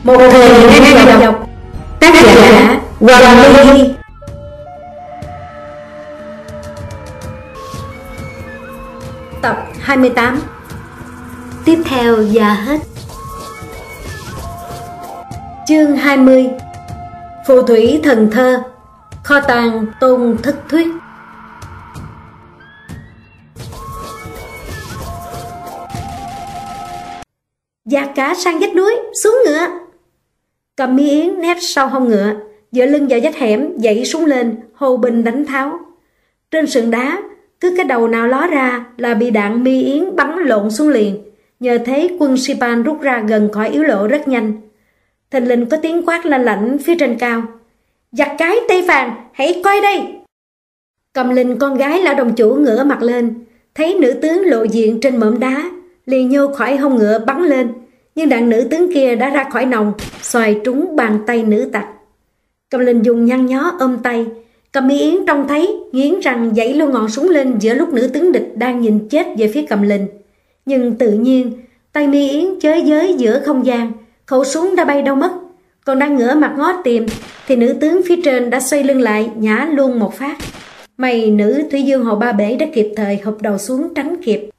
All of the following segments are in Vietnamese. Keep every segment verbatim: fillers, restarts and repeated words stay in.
Một thời ngang dọc. Tác giả Hoàng Ly. Tập hai mươi tám. Tiếp theo và hết. Chương hai mươi. Phù thủy thần thơ. Kho tàng Tôn Thất Thuyết. Dạt cả sang vách núi, xuống ngựa. Cầm Mi Yến nép sau hông ngựa, dựa lưng vào vách hẻm, dậy súng lên, hô binh đánh tháo. Trên sườn đá, cứ cái đầu nào ló ra là bị đạn Mi Yến bắn lộn xuống liền. Nhờ thế quân Sipan rút ra gần khỏi yếu lộ rất nhanh. Thình lình có tiếng quát lanh lảnh phía trên cao: "Giặc cái Tây Phàn, hãy coi đây!" Cầm Linh con gái lão đồng chủ ngửa mặt lên, thấy nữ tướng lộ diện trên mỏm đá, liền nhô khỏi hông ngựa bắn lên, nhưng đạn nữ tướng kia đã ra khỏi nòng, xoài trúng bàn tay nữ tặc. Cầm Linh dùng nhăn nhó ôm tay. Cầm Mi Yến trông thấy, nghiến răng giãy luôn ngọn súng lên giữa lúc nữ tướng địch đang nhìn chết về phía Cầm Linh. Nhưng tự nhiên tay Mi Yến chới giới giữa không gian, khẩu súng đã bay đâu mất. Còn đang ngửa mặt ngó tìm thì nữ tướng phía trên đã xoay lưng lại, nhả luôn một phát. May nữ Thủy Dương Hồ Ba Bể đã kịp thời hụp đầu xuống tránh kịp.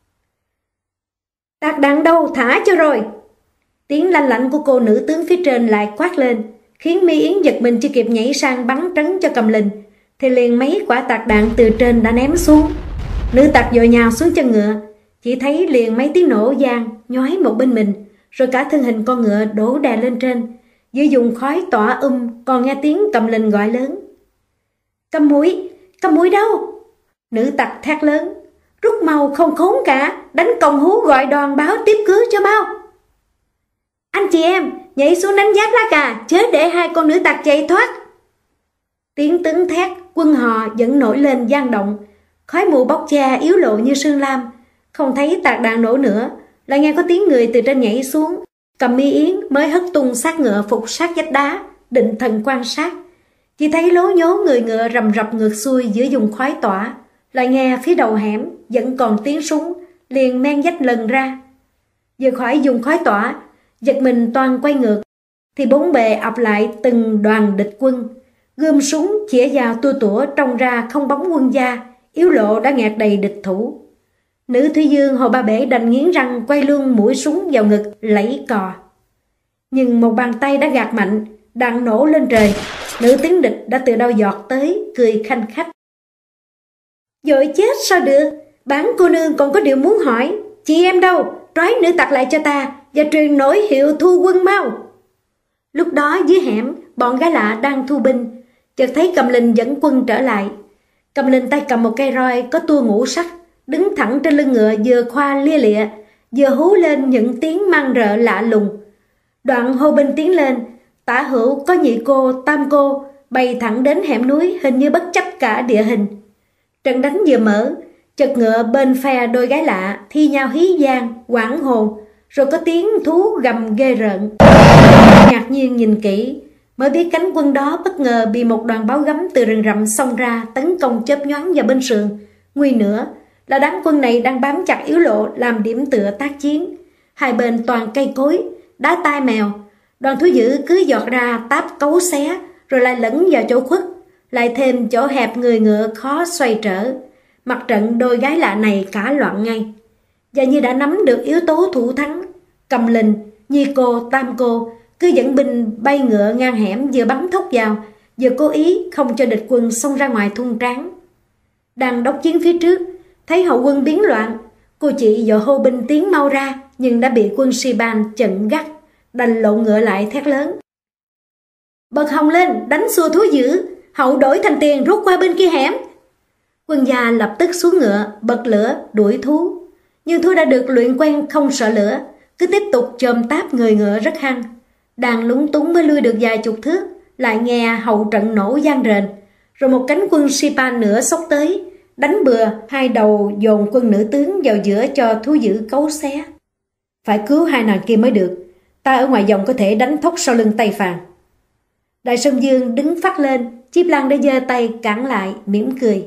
"Tạc đạn đâu, thả cho rồi!" Tiếng lanh lảnh của cô nữ tướng phía trên lại quát lên, khiến Mi Yến giật mình chưa kịp nhảy sang bắn trấn cho Cầm Linh, thì liền mấy quả tạc đạn từ trên đã ném xuống. Nữ tặc vội nhào xuống chân ngựa, chỉ thấy liền mấy tiếng nổ vang nhói một bên mình, rồi cả thân hình con ngựa đổ đè lên trên. Giữa vùng khói tỏa um còn nghe tiếng Cầm Linh gọi lớn: "Cầm Muội, Cầm Muội đâu?" Nữ tặc thét lớn: "Rút mau không khốn cả, đánh còng hú gọi đoàn báo tiếp cứu cho mau. Anh chị em, nhảy xuống đánh giáp lá cà, chớ để hai con nữ tặc chạy thoát." Tiếng tướng thét, quân hò vẫn nổi lên vang động, khói mù bốc che yếu lộ như sương lam. Không thấy tạc đạn nổ nữa, lại nghe có tiếng người từ trên nhảy xuống. Cầm Mi Yến mới hất tung xác ngựa phục sát vách đá, định thần quan sát. Chỉ thấy lố nhố người ngựa rầm rập ngược xuôi giữa vùng khói tỏa. Lại nghe phía đầu hẻm vẫn còn tiếng súng, liền men vách lần ra. Vừa khỏi vùng khói tỏa, giật mình toàn quay ngược, thì bốn bề ập lại từng đoàn địch quân, gươm súng chĩa vào tua tủa, trông ra không bóng quân gia, yếu lộ đã nghẹt đầy địch thủ. Nữ Thủy Dương Hồ Ba Bể đành nghiến răng quay luôn mũi súng vào ngực lẫy cò. Nhưng một bàn tay đã gạt mạnh, đạn nổ lên trời. Nữ tướng địch đã từ đâu giọt tới, cười khanh khách: "Vội chết sao được, bản cô nương còn có điều muốn hỏi. Chị em đâu, trói nữ tặc lại cho ta và truyền nổi hiệu thu quân mau." Lúc đó dưới hẻm, bọn gái lạ đang thu binh, chợt thấy Cầm Linh dẫn quân trở lại. Cầm Linh tay cầm một cây roi có tua ngũ sắc, đứng thẳng trên lưng ngựa, vừa khoa lia lịa, vừa hú lên những tiếng mang rợ lạ lùng. Đoạn hô binh tiến lên, tả hữu có nhị cô, tam cô, bay thẳng đến hẻm núi, hình như bất chấp cả địa hình. Trận đánh vừa mở, chợt ngựa bên phe đôi gái lạ thi nhau hí vang, hoảng hồn, rồi có tiếng thú gầm ghê rợn. Ngạc nhiên nhìn kỹ, mới biết cánh quân đó bất ngờ bị một đoàn báo gấm từ rừng rậm xông ra tấn công chớp nhoáng vào bên sườn. Nguy nữa là đám quân này đang bám chặt yếu lộ làm điểm tựa tác chiến. Hai bên toàn cây cối, đá tai mèo. Đoàn thú dữ cứ giọt ra táp cấu xé, rồi lại lẫn vào chỗ khuất, lại thêm chỗ hẹp người ngựa khó xoay trở. Mặt trận đôi gái lạ này cả loạn ngay. Và như đã nắm được yếu tố thủ thắng, Cầm Linh, nhi cô, tam cô cứ dẫn binh bay ngựa ngang hẻm, vừa bắn thốc vào, vừa cố ý không cho địch quân xông ra ngoài thung tráng. Đang đốc chiến phía trước, thấy hậu quân biến loạn, cô chị dội hô binh tiến mau ra, nhưng đã bị quân Sipan chặn gắt, đành lộn ngựa lại thét lớn: "Bật hồng lên, đánh xua thú dữ, hậu đổi thành tiền rút qua bên kia hẻm." Quân gia lập tức xuống ngựa, bật lửa đuổi thú. Nhưng thú đã được luyện quen không sợ lửa, cứ tiếp tục chồm táp người ngựa rất hăng. Đang lúng túng mới lui được vài chục thước, lại nghe hậu trận nổ vang rền, rồi một cánh quân Sipan nữa xốc tới, đánh bừa hai đầu dồn quân nữ tướng vào giữa cho thú dữ cấu xé. Phải cứu hai nàng kia mới được, ta ở ngoài vòng có thể đánh thốc sau lưng Tây Phàn. Đại Sơn Dương đứng phát lên, Chiếp Lăng đã giơ tay cản lại, mỉm cười: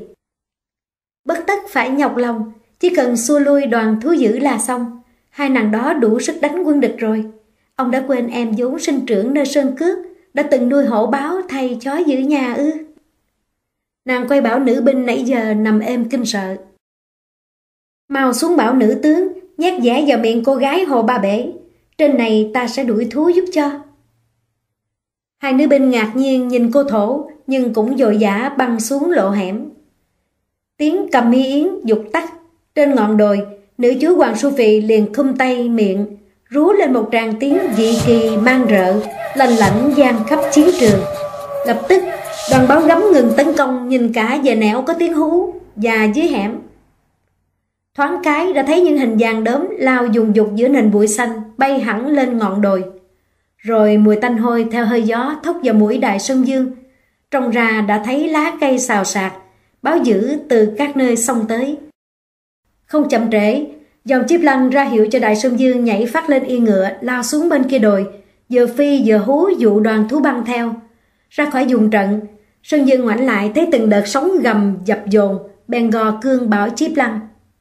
"Bất tất phải nhọc lòng, chỉ cần xua lui đoàn thú dữ là xong. Hai nàng đó đủ sức đánh quân địch rồi. Ông đã quên em vốn sinh trưởng nơi sơn cước, đã từng nuôi hổ báo thay chó giữ nhà ư? Nàng quay bảo nữ binh nãy giờ nằm êm kinh sợ. Mau xuống bảo nữ tướng, nhét dẻ vào miệng cô gái Hồ Ba Bể. Trên này ta sẽ đuổi thú giúp cho. Hai nữ binh ngạc nhiên nhìn cô thổ, nhưng cũng vội vã băng xuống lộ hẻm. Tiếng cầm mi yến dục tắt. Trên ngọn đồi, nữ chúa Hoàng Su Phì liền khum tay miệng, rú lên một tràng tiếng dị kỳ mang rợ, lanh lảnh vang khắp chiến trường. Lập tức, đoàn báo gấm ngừng tấn công, nhìn cả về nẻo có tiếng hú và dưới hẻm. Thoáng cái đã thấy những hình vàng đốm lao dùng dục giữa nền bụi xanh, bay hẳn lên ngọn đồi. Rồi mùi tanh hôi theo hơi gió thốc vào mũi Đại Sơn Dương. Trông ra đã thấy lá cây xào xạc, báo dữ từ các nơi xông tới. Không chậm trễ, dòng Chiếp Lăng ra hiệu cho Đại Sơn Dương nhảy phát lên yên ngựa, lao xuống bên kia đồi, vừa phi vừa hú dụ đoàn thú băng theo. Ra khỏi vùng trận, Sơn Dương ngoảnh lại thấy từng đợt sóng gầm dập dồn, bèn gò cương bảo Chiếp Lăng: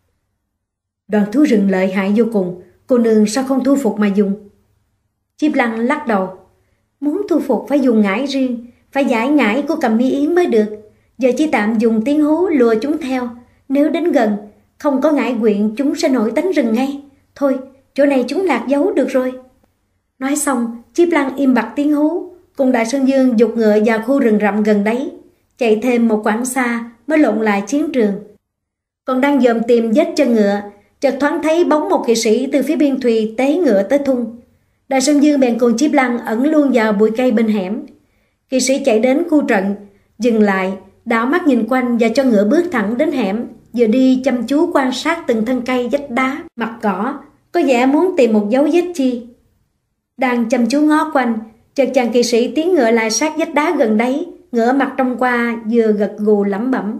Đoàn thú rừng lợi hại vô cùng, cô nương sao không thu phục mà dùng? Chiếp Lăng lắc đầu: Muốn thu phục phải dùng ngải riêng, phải giải ngải của Cầm Mi Yến mới được. Giờ chỉ tạm dùng tiếng hú lùa chúng theo. Nếu đến gần, không có ngải quyện, chúng sẽ nổi tánh rừng ngay. Thôi, chỗ này chúng lạc giấu được rồi. Nói xong, Chiếp Lăng im bặt tiếng hú, cùng Đại Sơn Dương giục ngựa vào khu rừng rậm gần đấy, chạy thêm một quãng xa mới lộn lại chiến trường. Còn đang dòm tìm vết chân ngựa, chợt thoáng thấy bóng một kỵ sĩ từ phía biên thùy tế ngựa tới thung. Đại Sơn Dương bèn cùng Chiếp Lăng ẩn luôn vào bụi cây bên hẻm. Kỵ sĩ chạy đến khu trận, dừng lại, đảo mắt nhìn quanh và cho ngựa bước thẳng đến hẻm, vừa đi chăm chú quan sát từng thân cây vách đá, mặt cỏ, có vẻ muốn tìm một dấu vết chi. Đang chăm chú ngó quanh, chợt chàng kỵ sĩ tiến ngựa lại sát vách đá gần đấy, ngửa mặt trông qua vừa gật gù lẩm bẩm: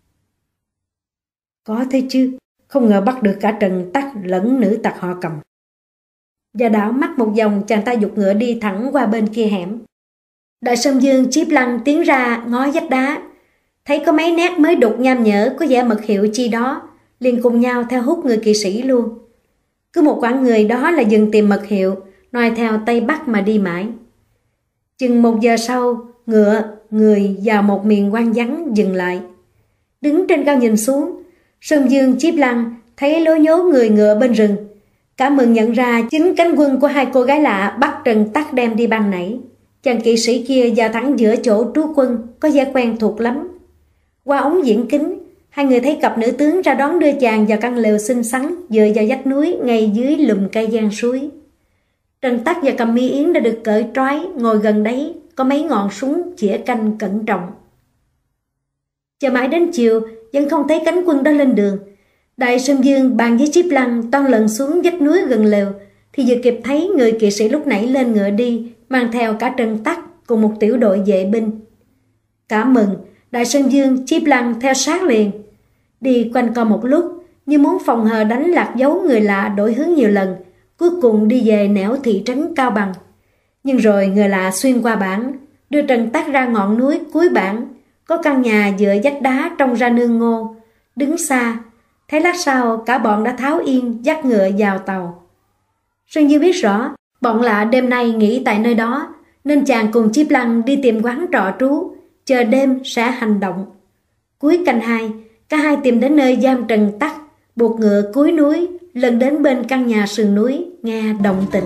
Có thế chứ, không ngờ bắt được cả Trần Tắc lẫn nữ tặc họ Cầm. Và đảo mắt một vòng, chàng ta giục ngựa đi thẳng qua bên kia hẻm. Đại Sơn Dương Chiếp Lăng tiến ra ngó vách đá, thấy có mấy nét mới đục nham nhở có vẻ mật hiệu chi đó, liền cùng nhau theo hút người kỵ sĩ luôn. Cứ một quãng người đó là dừng tìm mật hiệu, noi theo tây bắc mà đi mãi. Chừng một giờ sau, ngựa, người vào một miền hoang vắng dừng lại. Đứng trên cao nhìn xuống, Sơn Dương Chiếp Lăng thấy lố nhố người ngựa bên rừng. Cả mừng nhận ra chính cánh quân của hai cô gái lạ bắt Trần Tắc đem đi ban nãy. Chàng kỵ sĩ kia vào thẳng giữa chỗ trú quân, có vẻ quen thuộc lắm. Qua ống diễn kính, hai người thấy cặp nữ tướng ra đón đưa chàng vào căn lều xinh xắn dựa vào vách núi ngay dưới lùm cây giang suối. Trần Tắc và Cầm Mi Yến đã được cởi trói, ngồi gần đấy, có mấy ngọn súng chĩa canh cẩn trọng. Chờ mãi đến chiều, vẫn không thấy cánh quân đó lên đường. Đại Sơn Dương bàn với Chiếp Lăng toan lần xuống vách núi gần lều, thì vừa kịp thấy người kỵ sĩ lúc nãy lên ngựa đi, mang theo cả Trần Tắc cùng một tiểu đội vệ binh. Cả mừng, Đại Sơn Dương Chiếp Lăng theo sát liền. Đi quanh co một lúc, như muốn phòng hờ đánh lạc dấu người lạ đổi hướng nhiều lần, cuối cùng đi về nẻo thị trấn Cao Bằng. Nhưng rồi người lạ xuyên qua bản, đưa Trần Tắc ra ngọn núi cuối bản, có căn nhà dựa vách đá trông ra nương ngô. Đứng xa, thấy lát sau cả bọn đã tháo yên dắt ngựa vào tàu. Sơn Dương biết rõ, bọn lạ đêm nay nghỉ tại nơi đó, nên chàng cùng Chiếp Lăng đi tìm quán trọ trú, chờ đêm sẽ hành động. Cuối canh hai, cả hai tìm đến nơi giam Trần Tắc, buộc ngựa cuối núi, lần đến bên căn nhà sườn núi, nghe động tĩnh.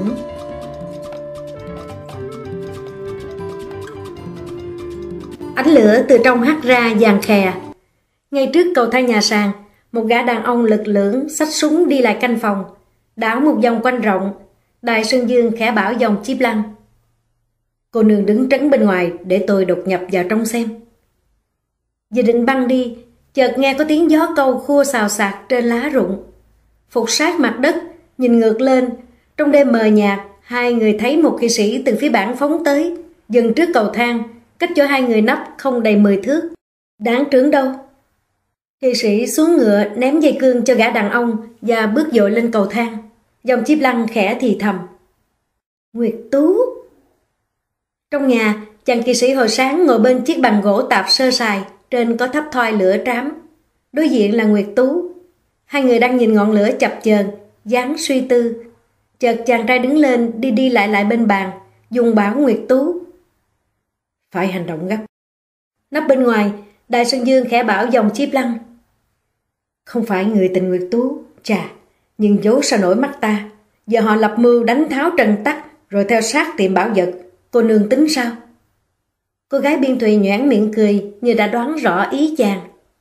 Ánh lửa từ trong hắt ra vàng khè. Ngay trước cầu thang nhà sàn, một gã đàn ông lực lưỡng xách súng đi lại canh phòng, đảo một vòng quanh rộng. Đại Sơn Dương khẽ bảo dòng Chiếp Lăng: Cô nương đứng trấn bên ngoài để tôi đột nhập vào trong xem. Vừa định băng đi, chợt nghe có tiếng gió câu khua xào xạc trên lá rụng. Phục sát mặt đất, nhìn ngược lên, trong đêm mờ nhạt, hai người thấy một kỵ sĩ từ phía bản phóng tới, dừng trước cầu thang, cách chỗ hai người nấp không đầy mười thước. Đáng trưởng đâu? Kỵ sĩ xuống ngựa ném dây cương cho gã đàn ông và bước dội lên cầu thang. Dòng Chiếp Lăng khẽ thì thầm: Nguyệt Tú. Trong nhà, chàng kỵ sĩ hồi sáng ngồi bên chiếc bàn gỗ tạp sơ sài, trên có thắp thoi lửa trám. Đối diện là Nguyệt Tú. Hai người đang nhìn ngọn lửa chập chờn, dáng suy tư. Chợt chàng trai đứng lên đi đi lại lại bên bàn, dùng bảo Nguyệt Tú. Phải hành động gấp. Nấp bên ngoài, Đại Sơn Dương khẽ bảo dòng Chiếp Lăng. Không phải người tình Nguyệt Tú, chà, nhưng giấu sao nổi mắt ta. Giờ họ lập mưu đánh tháo Trần Tắc, rồi theo sát tiệm bảo vật. Cô nương tính sao? Cô gái Biên Thùy nhoẻn miệng cười như đã đoán rõ ý chàng.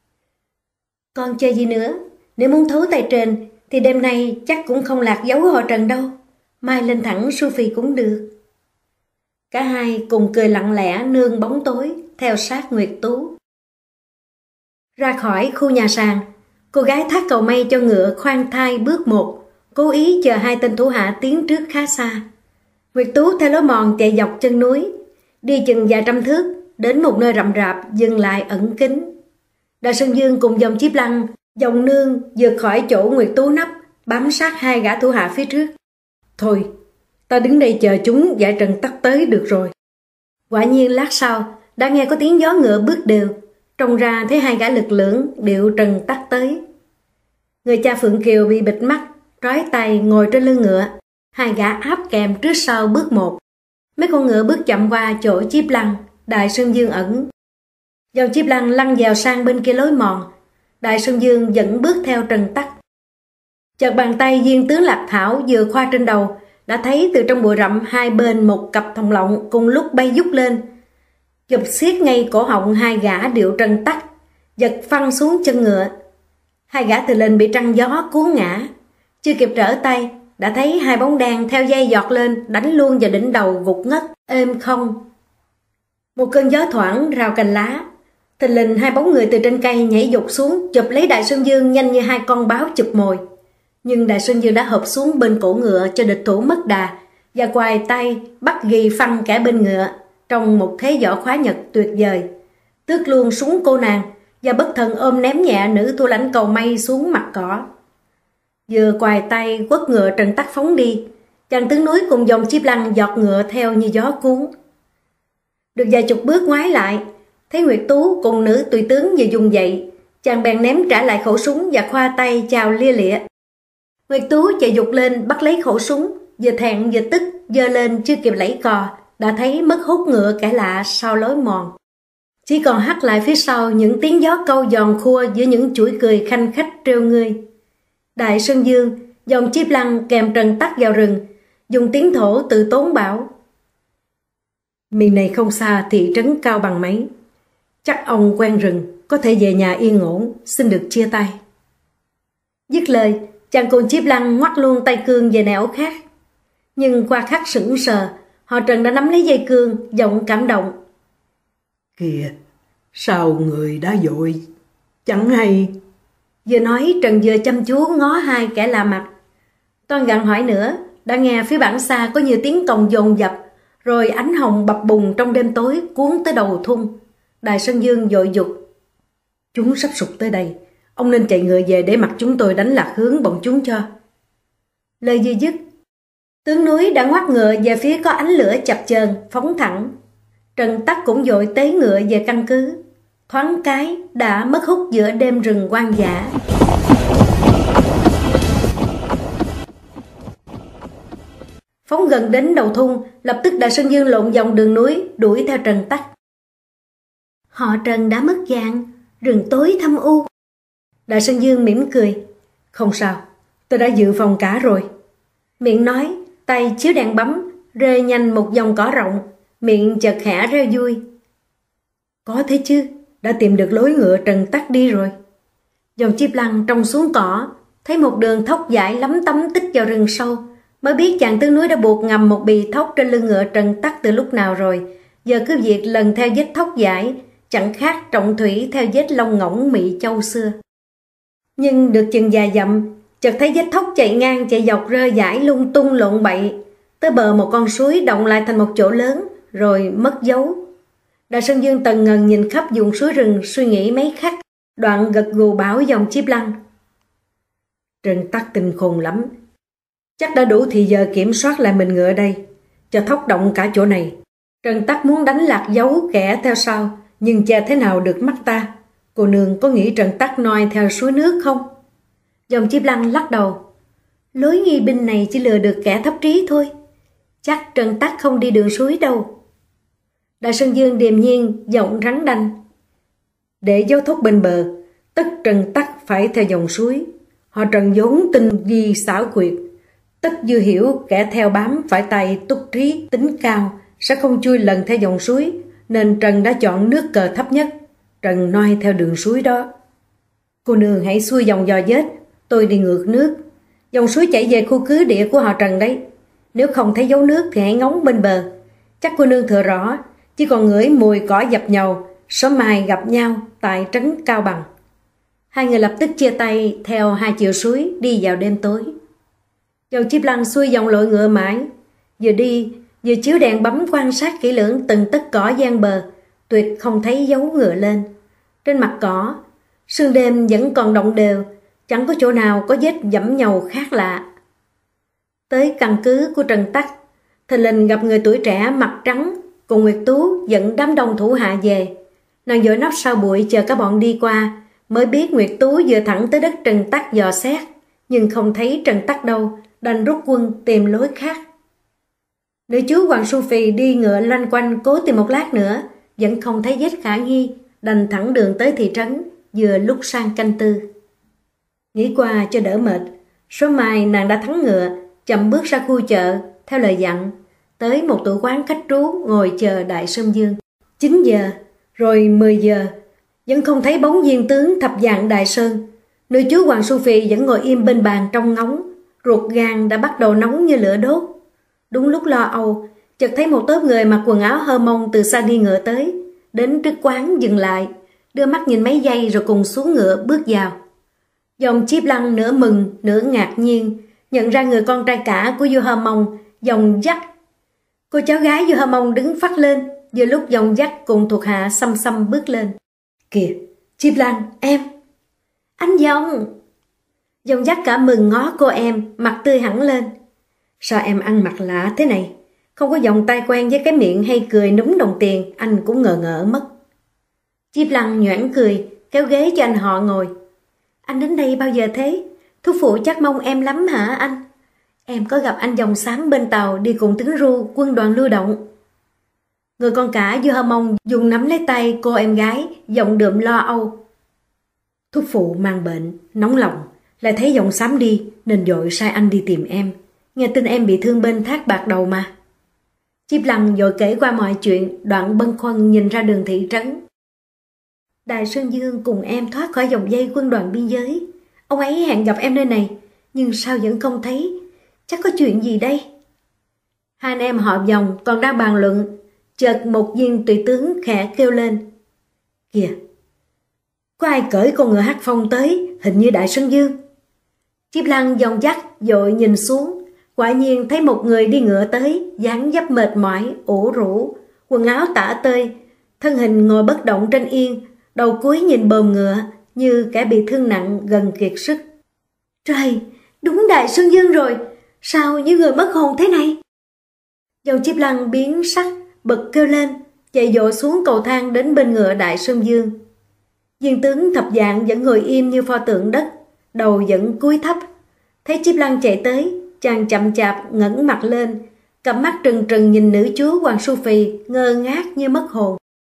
Còn chơi gì nữa? Nếu muốn thấu tay trên thì đêm nay chắc cũng không lạc dấu họ Trần đâu. Mai lên thẳng Su Phi cũng được. Cả hai cùng cười lặng lẽ nương bóng tối theo sát Nguyệt Tú. Ra khỏi khu nhà sàn, cô gái thác cầu mây cho ngựa khoan thai bước một, cố ý chờ hai tên thủ hạ tiến trước khá xa. Nguyệt Tú theo lối mòn chạy dọc chân núi, đi chừng vài trăm thước, đến một nơi rậm rạp dừng lại ẩn kín. Đại Sơn Dương cùng dòng Chiếp Lăng, dòng nương vượt khỏi chỗ Nguyệt Tú nấp, bám sát hai gã thủ hạ phía trước. Thôi, ta đứng đây chờ chúng giải Trần Tắc tới được rồi. Quả nhiên lát sau, đã nghe có tiếng gió ngựa bước đều, trông ra thấy hai gã lực lưỡng điệu Trần Tắc tới. Người cha Phượng Kiều bị bịt mắt, trói tay ngồi trên lưng ngựa, hai gã áp kèm trước sau bước một. Mấy con ngựa bước chậm qua chỗ Chiếp Lăng, Đại Sơn Dương ẩn. Dòng Chiếp Lăng lăn vào sang bên kia lối mòn, Đại Sơn Dương dẫn bước theo Trần Tắc. Chợt bàn tay viên tướng Lạc Thảo vừa khoa trên đầu, đã thấy từ trong bụi rậm hai bên một cặp thòng lọng cùng lúc bay vút lên, chụp xiết ngay cổ họng hai gã điệu Trần Tắc, giật phăng xuống chân ngựa. Hai gã từ lên bị trăng gió cuốn ngã, chưa kịp trở tay đã thấy hai bóng đen theo dây giọt lên đánh luôn vào đỉnh đầu gục ngất êm không. Một cơn gió thoảng rào cành lá, thình lình hai bóng người từ trên cây nhảy dục xuống chụp lấy Đại Sơn Dương nhanh như hai con báo chụp mồi. Nhưng Đại Sơn Dương đã hợp xuống bên cổ ngựa cho địch thủ mất đà và quài tay bắt ghi phăng cả bên ngựa trong một thế võ khóa nhật tuyệt vời, tước luôn súng cô nàng và bất thần ôm ném nhẹ nữ thủ lãnh cầu mây xuống mặt cỏ. Vừa quài tay quất ngựa Trần Tắc phóng đi, chàng tướng núi cùng dòng Chiếp Lăng giọt ngựa theo như gió cuốn. Được vài chục bước ngoái lại, thấy Nguyệt Tú cùng nữ tùy tướng vừa dùng dậy, chàng bèn ném trả lại khẩu súng và khoa tay chào lia lịa. Nguyệt Tú chạy dục lên bắt lấy khẩu súng, vừa thẹn vừa tức giơ lên chưa kịp lẫy cò, đã thấy mất hút ngựa kẻ lạ sau lối mòn. Chỉ còn hắt lại phía sau những tiếng gió câu giòn khua giữa những chuỗi cười khanh khách trêu ngươi. Đại Sơn Dương, dòng Chiếp Lăng kèm Trần Tắc vào rừng, dùng tiếng thổ tự tốn bảo. Miền này không xa thị trấn Cao Bằng mấy. Chắc ông quen rừng, có thể về nhà yên ổn, xin được chia tay. Dứt lời, chàng cùng Chiếp Lăng ngoắt luôn tay cương về nẻo khác. Nhưng qua khắc sững sờ, họ Trần đã nắm lấy dây cương, giọng cảm động. Kìa, sao người đã vội, chẳng hay. Vừa nói Trần vừa chăm chú ngó hai kẻ lạ mặt. Toan gặng hỏi nữa, đã nghe phía bản xa có nhiều tiếng còng dồn dập, rồi ánh hồng bập bùng trong đêm tối cuốn tới đầu thung. Đại Sơn Dương vội dục. Chúng sắp sụp tới đây, ông nên chạy ngựa về để mặc chúng tôi đánh lạc hướng bọn chúng cho. Lời vừa dứt, tướng núi đã ngoắt ngựa về phía có ánh lửa chập chờn phóng thẳng. Trần Tắc cũng vội tế ngựa về căn cứ, thoáng cái đã mất hút giữa đêm rừng hoang dã. Phóng gần đến đầu thung, lập tức Đại Sơn Dương lộn vòng đường núi đuổi theo Trần Tắc. Họ Trần đã mất dạng, rừng tối thâm u. Đại Sơn Dương mỉm cười. Không sao, tôi đã dự phòng cả rồi. Miệng nói, tay chiếu đèn bấm, rơi nhanh một dòng cỏ rộng, miệng chợt khẽ reo vui. Có thế chứ, đã tìm được lối ngựa Trần Tắc đi rồi. Dòng Chiếp Lăng trông xuống cỏ, thấy một đường thóc dải lấm tấm tích vào rừng sâu, mới biết chàng tướng núi đã buộc ngầm một bì thóc trên lưng ngựa Trần Tắc từ lúc nào rồi. Giờ cứ việc lần theo vết thóc dải, chẳng khác trọng thủy theo vết lông ngỗng Mỹ Châu xưa. Nhưng được chừng vài dặm, chợt thấy vết thóc chạy ngang chạy dọc rơi dải lung tung lộn bậy, tới bờ một con suối động lại thành một chỗ lớn, rồi mất dấu. Đại Sơn Dương tần ngần nhìn khắp vùng suối rừng suy nghĩ mấy khắc, đoạn gật gù bảo dòng Chiếp Lăng. Trần Tắc tinh khôn lắm, chắc đã đủ thì giờ kiểm soát lại mình ngựa đây, cho thóc động cả chỗ này. Trần Tắc muốn đánh lạc dấu kẻ theo sau, nhưng cha thế nào được mắt ta. Cô nương có nghĩ Trần Tắc noi theo suối nước không? Dòng Chiếp Lăng lắc đầu. Lối nghi binh này chỉ lừa được kẻ thấp trí thôi. Chắc Trần Tắc không đi đường suối đâu. Đại Sơn Dương điềm nhiên, giọng rắn đanh. Để giấu thốt bên bờ, tất Trần Tắc phải theo dòng suối. Họ Trần vốn tinh vi xảo quyệt. Tất Dư hiểu kẻ theo bám phải tay túc trí, tính cao, sẽ không chui lần theo dòng suối, nên Trần đã chọn nước cờ thấp nhất. Trần noi theo đường suối đó. Cô nương hãy xuôi dòng dò vết, tôi đi ngược nước. Dòng suối chảy về khu cứ địa của họ Trần đấy. Nếu không thấy dấu nước thì hãy ngóng bên bờ. Chắc cô nương thừa rõ, chỉ còn ngửi mùi cỏ dập nhầu, sớm mai gặp nhau tại trấn Cao Bằng. Hai người lập tức chia tay theo hai chiều suối đi vào đêm tối. Dòng Chiếp Lăng xuôi dòng lội ngựa mãi, vừa đi vừa chiếu đèn bấm quan sát kỹ lưỡng từng tấc cỏ gian bờ, tuyệt không thấy dấu ngựa lên. Trên mặt cỏ, sương đêm vẫn còn động đều, chẳng có chỗ nào có vết dẫm nhầu khác lạ. Tới căn cứ của Trần Tắc, thình lình gặp người tuổi trẻ mặt trắng cùng Nguyệt Tú dẫn đám đông thủ hạ về. Nàng vội nấp sau bụi chờ các bọn đi qua, mới biết Nguyệt Tú vừa thẳng tới đất Trần Tắc dò xét, nhưng không thấy Trần Tắc đâu, đành rút quân tìm lối khác. Nữ chú Hoàng Su Phì đi ngựa loanh quanh cố tìm một lát nữa, vẫn không thấy vết khả nghi, đành thẳng đường tới thị trấn, vừa lúc sang canh tư. Nghĩ qua cho đỡ mệt, sớm mai nàng đã thắng ngựa, chậm bước ra khu chợ, theo lời dặn, tới một tủ quán khách trú ngồi chờ Đại Sơn Dương. chín giờ, rồi mười giờ, vẫn không thấy bóng viên tướng thập dạng Đại Sơn. Nữ chú Hoàng Su Phì vẫn ngồi im bên bàn trong ngóng, ruột gan đã bắt đầu nóng như lửa đốt. Đúng lúc lo âu, chợt thấy một tốp người mặc quần áo hơ mông từ xa đi ngựa tới, đến trước quán dừng lại, đưa mắt nhìn mấy giây rồi cùng xuống ngựa bước vào. Dòng Chiếp Lăng nửa mừng nửa ngạc nhiên, nhận ra người con trai cả của vua Hơ Mông, Dòng Dắt. Cô cháu gái vua Hơ Mông đứng phắt lên, vừa lúc Dòng Dắt cùng thuộc hạ xăm xăm bước lên. Kìa, Chiếp Lăng, em. Anh Dòng. Dòng Dắt cả mừng ngó cô em, mặt tươi hẳn lên. Sao em ăn mặc lạ thế này? Không có vòng tay quen với cái miệng hay cười núm đồng tiền, anh cũng ngờ ngỡ mất. Chiếp Lăng nhoẻn cười, kéo ghế cho anh họ ngồi. Anh đến đây bao giờ thế? Thúc phụ chắc mong em lắm hả anh? Em có gặp anh Dòng Xám bên tàu đi cùng tướng ru quân đoàn lưu động. Người con cả vua Hơ Mông dùng nắm lấy tay cô em gái, giọng đượm lo âu. Thúc phụ mang bệnh, nóng lòng, lại thấy Dòng Xám đi nên vội sai anh đi tìm em. Nghe tin em bị thương bên thác bạc đầu mà. Chiếp Lăng vội kể qua mọi chuyện, đoạn bâng khuâng nhìn ra đường thị trấn. Đại Sơn Dương cùng em thoát khỏi vòng dây quân đoàn biên giới. Ông ấy hẹn gặp em nơi này, nhưng sao vẫn không thấy? Chắc có chuyện gì đây? Hai anh em họ Dòng còn đang bàn luận, chợt một viên tùy tướng khẽ kêu lên. Kìa, có ai cởi con ngựa hát phong tới, hình như Đại Sơn Dương. Chiếp Lăng Dòng Dắt vội nhìn xuống, quả nhiên thấy một người đi ngựa tới, dáng dấp mệt mỏi, ủ rũ, quần áo tả tơi, thân hình ngồi bất động trên yên, đầu cúi nhìn bờm ngựa như kẻ bị thương nặng gần kiệt sức. Trời, đúng Đại Sơn Dương rồi, sao như người mất hồn thế này? Dòng Chiếp Lăng biến sắc, bật kêu lên, chạy vội xuống cầu thang đến bên ngựa Đại Sơn Dương. Viên tướng thập dạng vẫn ngồi im như pho tượng đất, đầu vẫn cúi thấp. Thấy Chiếp Lăng chạy tới, chàng chậm chạp ngẩng mặt lên, cặp mắt trừng trừng nhìn nữ chúa Hoàng Su Phì, ngơ ngác như mất hồn.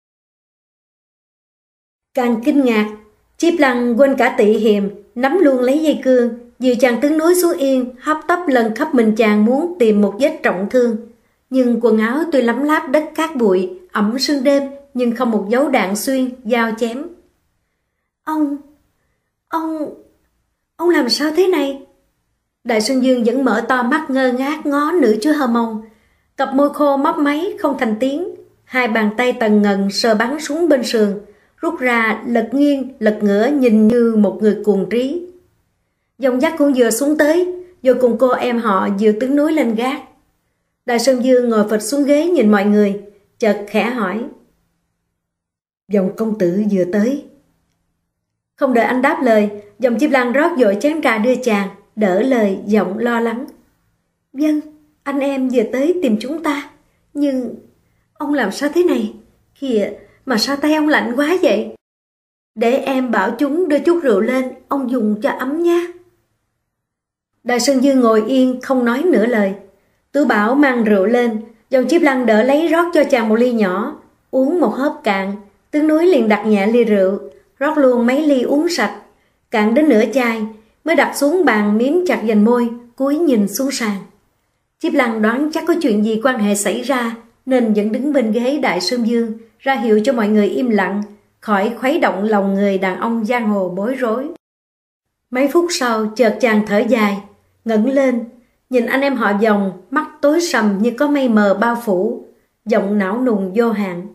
Càng kinh ngạc, Chiếp Lăng quên cả tị hiềm, nắm luôn lấy dây cương, dìu chàng tướng núi xuống yên, hấp tấp lần khắp mình chàng muốn tìm một vết trọng thương. Nhưng quần áo tuy lấm láp đất cát bụi, ẩm sương đêm, nhưng không một dấu đạn xuyên, dao chém. Ông, ông, ông làm sao thế này? Đại Sơn Dương vẫn mở to mắt ngơ ngác ngó nữ chúa Hơ Mông, cặp môi khô mấp máy không thành tiếng, hai bàn tay tần ngần sờ bắn xuống bên sườn, rút ra lật nghiêng lật ngửa nhìn như một người cuồng trí. Dòng Dắt cũng vừa xuống tới, rồi cùng cô em họ dìu tướng núi lên gác. Đại Sơn Dương ngồi phịch xuống ghế nhìn mọi người, chợt khẽ hỏi. Dòng công tử vừa tới. Không đợi anh đáp lời, Dòng Chiếp Lăng rót vội chén trà đưa chàng, đỡ lời giọng lo lắng. Vâng, anh em vừa tới tìm chúng ta, nhưng ông làm sao thế này? Kìa, mà sao tay ông lạnh quá vậy? Để em bảo chúng đưa chút rượu lên, ông dùng cho ấm nhé. Đại Sơn Dương ngồi yên không nói nửa lời. Tứ Bảo mang rượu lên, dòng Chiếp Lăng đỡ lấy rót cho chàng một ly nhỏ, uống một hớp cạn. Tướng Núi liền đặt nhẹ ly rượu, rót luôn mấy ly uống sạch, cạn đến nửa chai, mới đặt xuống bàn miếm chặt dành môi, cúi nhìn xuống sàn. Chiếp Lăng đoán chắc có chuyện gì quan hệ xảy ra, nên vẫn đứng bên ghế Đại Sơn Dương, ra hiệu cho mọi người im lặng, khỏi khuấy động lòng người đàn ông giang hồ bối rối. Mấy phút sau chợt chàng thở dài, ngẩng lên, nhìn anh em họ Dòng, mắt tối sầm như có mây mờ bao phủ, giọng não nùng vô hạn.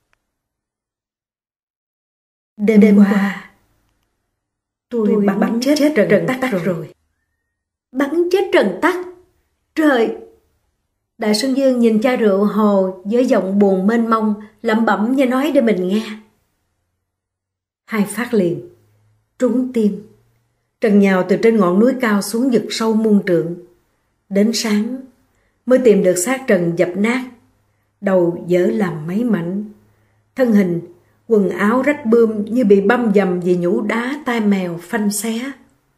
Đêm, Đêm qua, tôi, tôi bắn, bắn chết, chết Trần, Trần Tắc, Tắc rồi. rồi. Bắn chết Trần Tắc? Trời! Đại Sơn Dương nhìn chai rượu hồ với giọng buồn mênh mông, lẩm bẩm như nói để mình nghe. Hai phát liền, trúng tim. Trần nhào từ trên ngọn núi cao xuống vực sâu muôn trượng. Đến sáng mới tìm được xác Trần dập nát, đầu vỡ làm mấy mảnh, thân hình, quần áo rách bươm như bị băm dầm vì nhũ đá tai mèo phanh xé.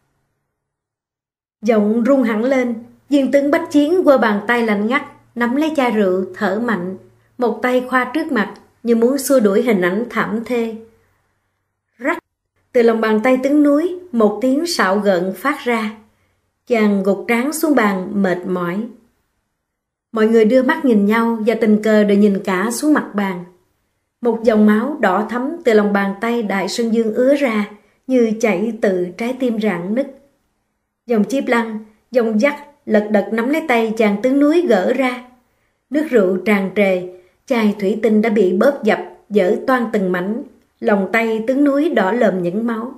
Giọng run hẳn lên, viên tướng Bách Chiến quơ bàn tay lạnh ngắt, nắm lấy chai rượu, thở mạnh, một tay khoa trước mặt như muốn xua đuổi hình ảnh thảm thê. Rắc, từ lòng bàn tay tướng Núi, một tiếng sạo gợn phát ra. Chàng gục trán xuống bàn mệt mỏi. Mọi người đưa mắt nhìn nhau và tình cờ đều nhìn cả xuống mặt bàn. Một dòng máu đỏ thắm từ lòng bàn tay Đại Sơn Dương ứa ra như chảy từ trái tim rạn nứt. Dòng Chiếp Lăng, dòng dắt lật đật nắm lấy tay chàng tướng Núi gỡ ra. Nước rượu tràn trề, chai thủy tinh đã bị bóp dập, vỡ toang từng mảnh. Lòng tay tướng Núi đỏ lờm những máu.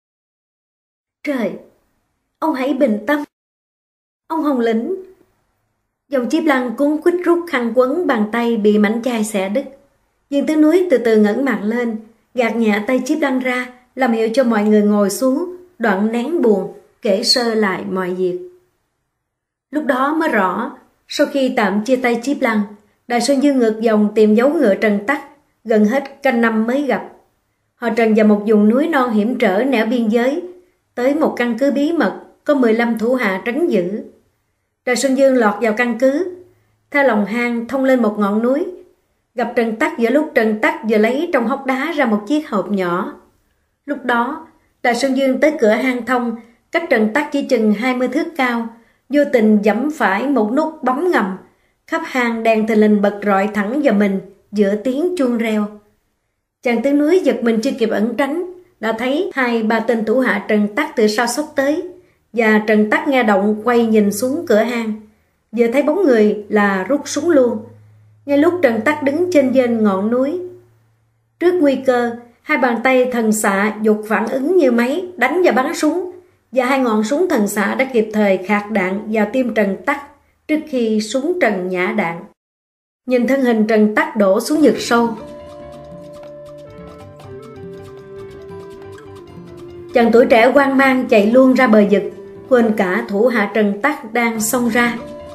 Trời! Ông hãy bình tâm. Ông Hồng Lĩnh! Dòng Chiếp Lăng cuống quýt rút khăn quấn bàn tay bị mảnh chai xẻ đứt. Viên tướng Núi từ từ ngẩng mặt lên, gạt nhẹ tay Chiếp Lăng ra, làm hiệu cho mọi người ngồi xuống, đoạn nén buồn, kể sơ lại mọi việc. Lúc đó mới rõ, sau khi tạm chia tay Chiếp Lăng, Đại Sơn Dương ngược dòng tìm dấu ngựa Trần Tắc, gần hết canh năm mới gặp. Họ Trần vào một vùng núi non hiểm trở nẻo biên giới, tới một căn cứ bí mật có mười lăm thủ hạ trấn giữ. Đại Sơn Dương lọt vào căn cứ, theo lòng hang thông lên một ngọn núi, gặp Trần Tắc giữa lúc Trần Tắc vừa lấy trong hốc đá ra một chiếc hộp nhỏ. Lúc đó, Đại Sơn Dương tới cửa hang thông, cách Trần Tắc chỉ chừng hai mươi thước cao, vô tình giẫm phải một nút bấm ngầm, khắp hang đèn thình lình bật rọi thẳng vào mình giữa tiếng chuông reo. Chàng tướng Núi giật mình chưa kịp ẩn tránh, đã thấy hai ba tên thủ hạ Trần Tắc từ sau xốc tới, và Trần Tắc nghe động quay nhìn xuống cửa hang, vừa thấy bóng người là rút súng luôn. Ngay lúc Trần Tắc đứng trên trên ngọn núi, trước nguy cơ, hai bàn tay thần xạ dục phản ứng như máy đánh và bắn súng, và hai ngọn súng thần xạ đã kịp thời khạc đạn vào tim Trần Tắc trước khi súng Trần nhả đạn. Nhìn thân hình Trần Tắc đổ xuống vực sâu, chàng tuổi trẻ hoang mang chạy luôn ra bờ vực, quên cả thủ hạ Trần Tắc đang xông ra.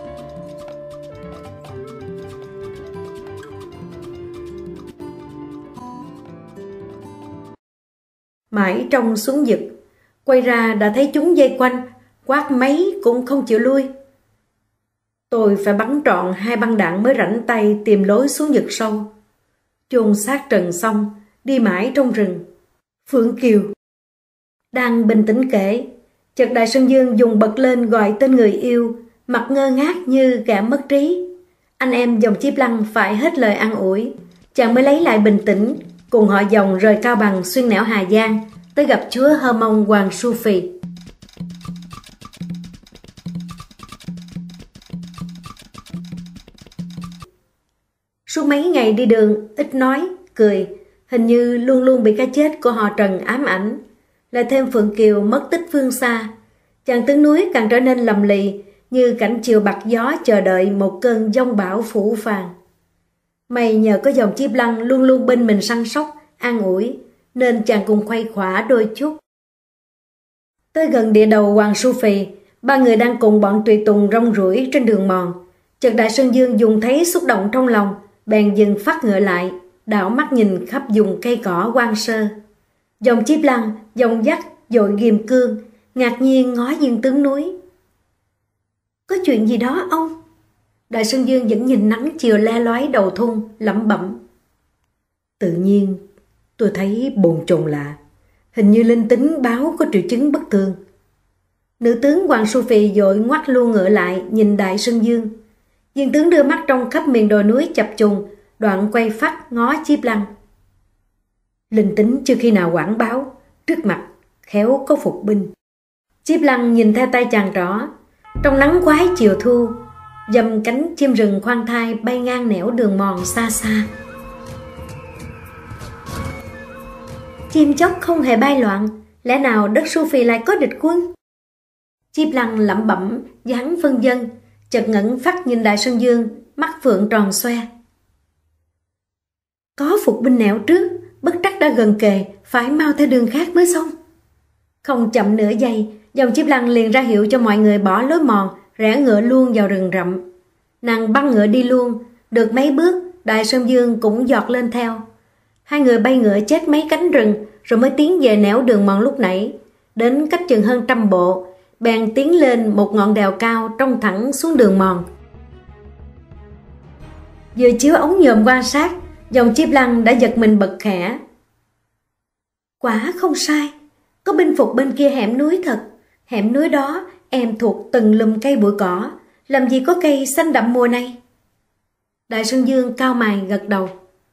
Mãi trong xuống vực, quay ra đã thấy chúng dây quanh, quát mấy cũng không chịu lui. Tôi phải bắn trọn hai băng đạn mới rảnh tay tìm lối xuống vực sâu. Chôn xác Trần xong, đi mãi trong rừng. Phượng Kiều đang bình tĩnh kể, chợt Đại Sơn Dương dùng bật lên gọi tên người yêu, mặt ngơ ngác như gã mất trí. Anh em dòng Chiếp Lăng phải hết lời an ủi, chàng mới lấy lại bình tĩnh, cùng họ Dòng rời Cao Bằng xuyên nẻo Hà Giang, tới gặp chúa Hơ Mông Hoàng Su Phì. Suốt mấy ngày đi đường, ít nói, cười, hình như luôn luôn bị cái chết của họ Trần ám ảnh. Lại thêm Phượng Kiều mất tích phương xa, chàng tướng Núi càng trở nên lầm lì như cảnh chiều bạc gió chờ đợi một cơn giông bão phủ phàng. May nhờ có dòng Chiếp Lăng luôn luôn bên mình săn sóc, an ủi, nên chàng cùng khuây khỏa đôi chút. Tới gần địa đầu Hoàng Su Phì, ba người đang cùng bọn tùy tùng rong ruổi trên đường mòn. Chợt Đại Sơn Dương dùng thấy xúc động trong lòng, bèn dừng phát ngựa lại, đảo mắt nhìn khắp vùng cây cỏ hoang sơ. Dòng Chiếp Lăng, dòng dắt, dội ghim cương, ngạc nhiên ngó viên tướng Núi. Có chuyện gì đó ông? Đại Sơn Dương vẫn nhìn nắng chiều le lói đầu thung, lẩm bẩm. Tự nhiên, tôi thấy bồn chồn lạ. Hình như linh tính báo có triệu chứng bất thường. Nữ tướng Hoàng Su Phì vội ngoắt luôn ngựa lại, nhìn Đại Sơn Dương. Viên tướng đưa mắt trong khắp miền đồi núi chập trùng, đoạn quay phát ngó Chiếp Lăng. Linh tính chưa khi nào quảng báo, trước mặt khéo có phục binh. Chiếp Lăng nhìn theo tay chàng rõ. Trong nắng quái chiều thu, dầm cánh chim rừng khoan thai bay ngang nẻo đường mòn xa xa. Chim chóc không hề bay loạn, lẽ nào đất Su Phì lại có địch quân? Chiếp Lăng lẩm bẩm, dáng phân dân, chợt ngẩng phát nhìn Đại Sơn Dương, mắt phượng tròn xoe. Có phục binh nẻo trước, bất trắc đã gần kề, phải mau theo đường khác mới xong. Không chậm nửa giây, dòng Chiếp Lăng liền ra hiệu cho mọi người bỏ lối mòn, rẽ ngựa luôn vào rừng rậm. Nàng băng ngựa đi luôn, được mấy bước, Đại Sơn Dương cũng giọt lên theo. Hai người bay ngựa chết mấy cánh rừng, rồi mới tiến về nẻo đường mòn lúc nãy. Đến cách chừng hơn trăm bộ, bèn tiến lên một ngọn đèo cao trông thẳng xuống đường mòn. Vừa chiếu ống nhòm quan sát, dòng Chiếp Lăng đã giật mình bật khẽ. Quả không sai, có binh phục bên kia hẻm núi thật. Hẻm núi đó em thuộc từng lùm cây bụi cỏ, làm gì có cây xanh đậm mùa này? Đại Sơn Dương cau mày gật đầu.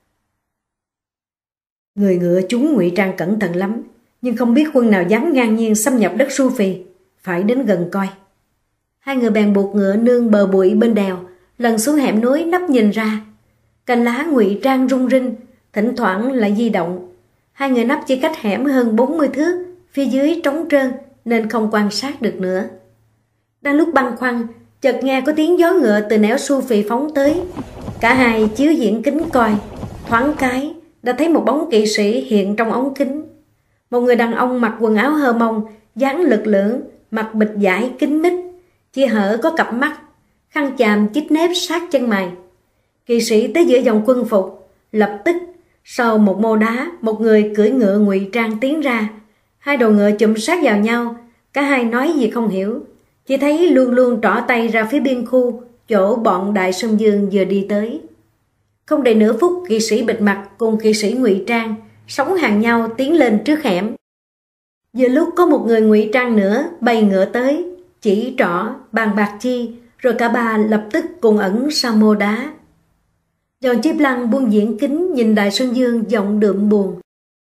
Người ngựa chúng ngụy trang cẩn thận lắm, nhưng không biết quân nào dám ngang nhiên xâm nhập đất Su Phì, phải đến gần coi. Hai người bèn buộc ngựa nương bờ bụi bên đèo, lần xuống hẻm núi nấp nhìn ra. Cành lá ngụy trang rung rinh, thỉnh thoảng lại di động. Hai người nấp chỉ cách hẻm hơn bốn mươi thước, phía dưới trống trơn nên không quan sát được nữa. Đang lúc băn khoăn, chợt nghe có tiếng gió ngựa từ nẻo Su Phì phóng tới. Cả hai chiếu diễn kính coi, thoáng cái đã thấy một bóng kỵ sĩ hiện trong ống kính. Một người đàn ông mặc quần áo hơ mông, dáng lực lưỡng, mặt bịch dải kín mít, chỉ hở có cặp mắt, khăn chàm chít nếp sát chân mày. Kỵ sĩ tới giữa dòng quân phục, lập tức sau một mô đá, một người cưỡi ngựa ngụy trang tiến ra. Hai đầu ngựa chụm sát vào nhau, cả hai nói gì không hiểu, chỉ thấy luôn luôn trỏ tay ra phía biên khu, chỗ bọn Đại Sơn Dương vừa đi tới. Không đầy nửa phút, kỵ sĩ bịt mặt cùng kỵ sĩ ngụy trang sóng hàng nhau tiến lên trước hẻm. Vừa lúc có một người ngụy trang nữa bay ngựa tới, chỉ trỏ bàn bạc chi, rồi cả ba lập tức cùng ẩn sau mô đá. Dòng Chiếp Lăng buông diễn kính nhìn Đại Sơn Dương giọng đượm buồn.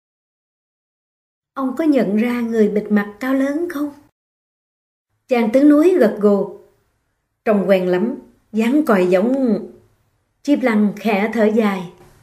Ông có nhận ra người bịt mặt cao lớn không? Chàng tướng núi gật gù. Trông quen lắm, dáng còi giống... Chiếp Lăng khẽ thở dài.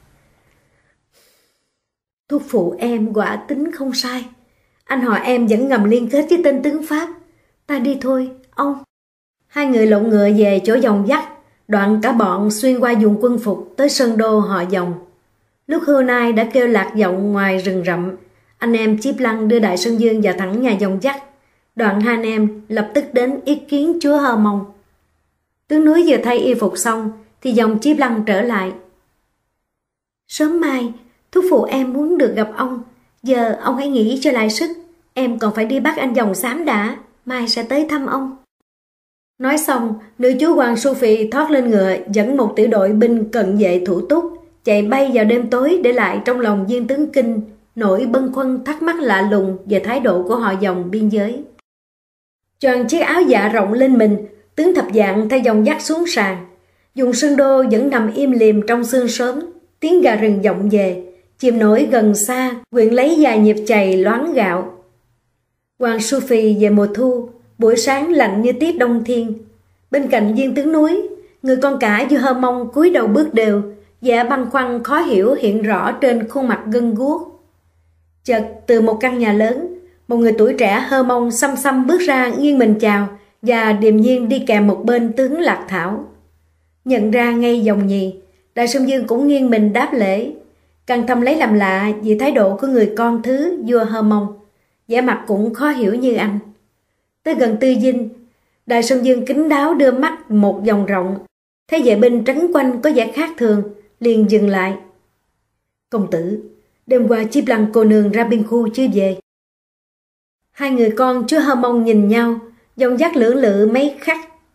Thúc phụ em quả tính không sai. Anh họ em vẫn ngầm liên kết với tên tướng Pháp. Ta đi thôi, ông. Hai người lộn ngựa về chỗ Dòng Dắt, đoạn cả bọn xuyên qua vùng quân phục tới sơn đô họ Dòng. Lúc hưu nai đã kêu lạc giọng ngoài rừng rậm, anh em Chiếp Lăng đưa Đại Sơn Dương vào thẳng nhà Dòng Dắt. Đoạn hai anh em lập tức đến ý kiến chúa Hơ Mông. Tướng núi vừa thay y phục xong thì dòng Chiếp Lăng trở lại. Sớm mai, thúc phụ em muốn được gặp ông. Giờ ông hãy nghỉ cho lại sức. Em còn phải đi bắt anh Dòng Xám đã. Mai sẽ tới thăm ông. Nói xong, nữ chúa Hoàng Su Phì thoát lên ngựa, dẫn một tiểu đội binh cận vệ thủ túc, chạy bay vào đêm tối để lại trong lòng viên tướng Kinh, nỗi bâng khuâng thắc mắc lạ lùng về thái độ của họ Dòng biên giới. Choàng chiếc áo dạ rộng lên mình, tướng Thập Dạng thay Dòng Dắt xuống sàn. Vùng sơn đô vẫn nằm im lìm trong sương sớm, tiếng gà rừng vọng về, chìm nổi gần xa, quyện lấy vài nhịp chày loáng gạo. Hoàng Su Phì về mùa thu, buổi sáng lạnh như tiết đông thiên. Bên cạnh viên tướng núi, người con cả vua Hơ Mông cúi đầu bước đều, vẻ băn khoăn khó hiểu hiện rõ trên khuôn mặt gân guốc. Chợt từ một căn nhà lớn, một người tuổi trẻ Hơ Mông xăm xăm bước ra nghiêng mình chào, và điềm nhiên đi kèm một bên tướng Lạc Thảo. Nhận ra ngay Dòng Nhì, Đại Sơn Dương cũng nghiêng mình đáp lễ, càng thầm lấy làm lạ vì thái độ của người con thứ vua Hơ Mông, vẻ mặt cũng khó hiểu như anh. Tới gần Tư Dinh, Đại Sơn Dương kín đáo đưa mắt một vòng rộng, thấy vệ binh trấn quanh có vẻ khác thường, liền dừng lại. Công tử, đêm qua Chiếp Lăng cô nương ra biên khu chưa về? Hai người con chúa Hơ Mông nhìn nhau, Dòng Dắt lưỡng lự mấy khắc,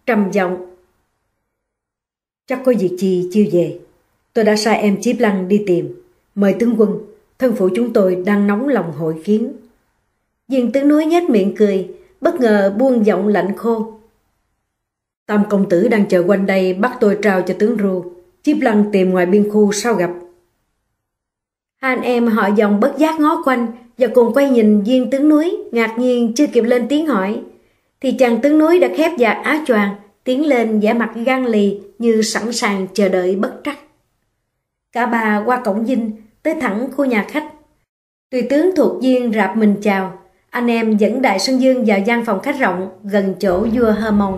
trầm giọng. Chắc có việc chi chưa về. Tôi đã sai em Chíp Lăng đi tìm. Mời tướng quân, thân phụ chúng tôi đang nóng lòng hội kiến. Viên tướng núi nhếch miệng cười, bất ngờ buông giọng lạnh khô. Tam công tử đang chờ quanh đây bắt tôi trao cho tướng Ru. Chíp Lăng tìm ngoài biên khu sao gặp. Hai anh em họ dòng bất giác ngó quanh và cùng quay nhìn viên tướng núi, ngạc nhiên chưa kịp lên tiếng hỏi, thì chàng tướng núi đã khép vạt áo choàng, tiến lên vẻ mặt gan lì như sẵn sàng chờ đợi bất trắc. Cả ba qua cổng dinh, tới thẳng khu nhà khách. Tùy tướng thuộc viên rạp mình chào, anh em dẫn Đại Sơn Dương vào gian phòng khách rộng gần chỗ vua Hơ Mông.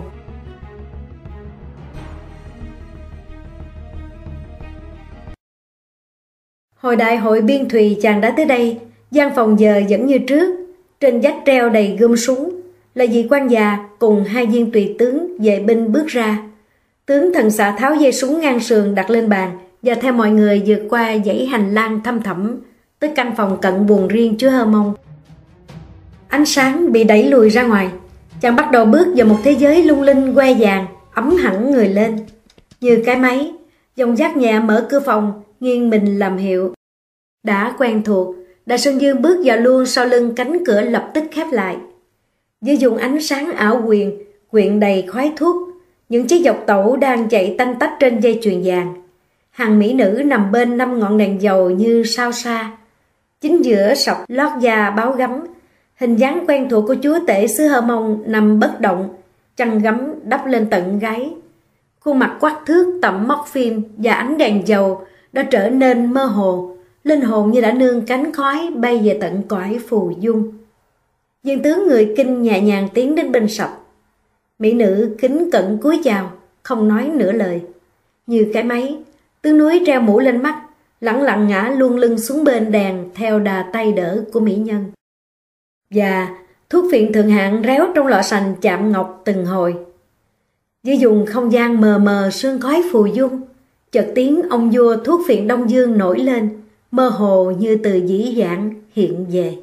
Hồi đại hội biên thùy chàng đã tới đây, gian phòng giờ vẫn như trước, trên vách treo đầy gươm súng, là vị quan già cùng hai viên tùy tướng vệ binh bước ra. Tướng thần xạ tháo dây súng ngang sườn đặt lên bàn và theo mọi người vượt qua dãy hành lang thăm thẳm tới căn phòng cận buồng riêng chúa Hơ Mông. Ánh sáng bị đẩy lùi ra ngoài, chàng bắt đầu bước vào một thế giới lung linh que vàng, ấm hẳn người lên. Như cái máy, dòng dắt nhẹ mở cửa phòng, nghiêng mình làm hiệu. Đã quen thuộc, Đại Sơn Dương bước vào luôn sau lưng cánh cửa lập tức khép lại. Dưới dùng ánh sáng ảo quyền, quyện đầy khói thuốc, những chiếc dọc tẩu đang chạy tanh tách trên dây chuyền vàng. Hàng mỹ nữ nằm bên năm ngọn đèn dầu như sao xa. Chính giữa sọc lót da báo gấm, hình dáng quen thuộc của chúa tể xứ Hơ Mông nằm bất động, chăn gấm đắp lên tận gáy. Khuôn mặt quắc thước tẩm móc phim và ánh đèn dầu đã trở nên mơ hồ, linh hồn như đã nương cánh khói bay về tận cõi phù dung. Viên tướng người Kinh nhẹ nhàng tiến đến bên sọc. Mỹ nữ kính cận cúi chào, không nói nửa lời. Như cái máy, tướng núi treo mũ lên mắt, lẳng lặng ngã luôn lưng xuống bên đèn theo đà tay đỡ của mỹ nhân. Và thuốc phiện thượng hạng réo trong lọ sành chạm ngọc từng hồi. Dưới dùng không gian mờ mờ sương khói phù dung, chợt tiếng ông vua thuốc phiện Đông Dương nổi lên, mơ hồ như từ dĩ vãng hiện về.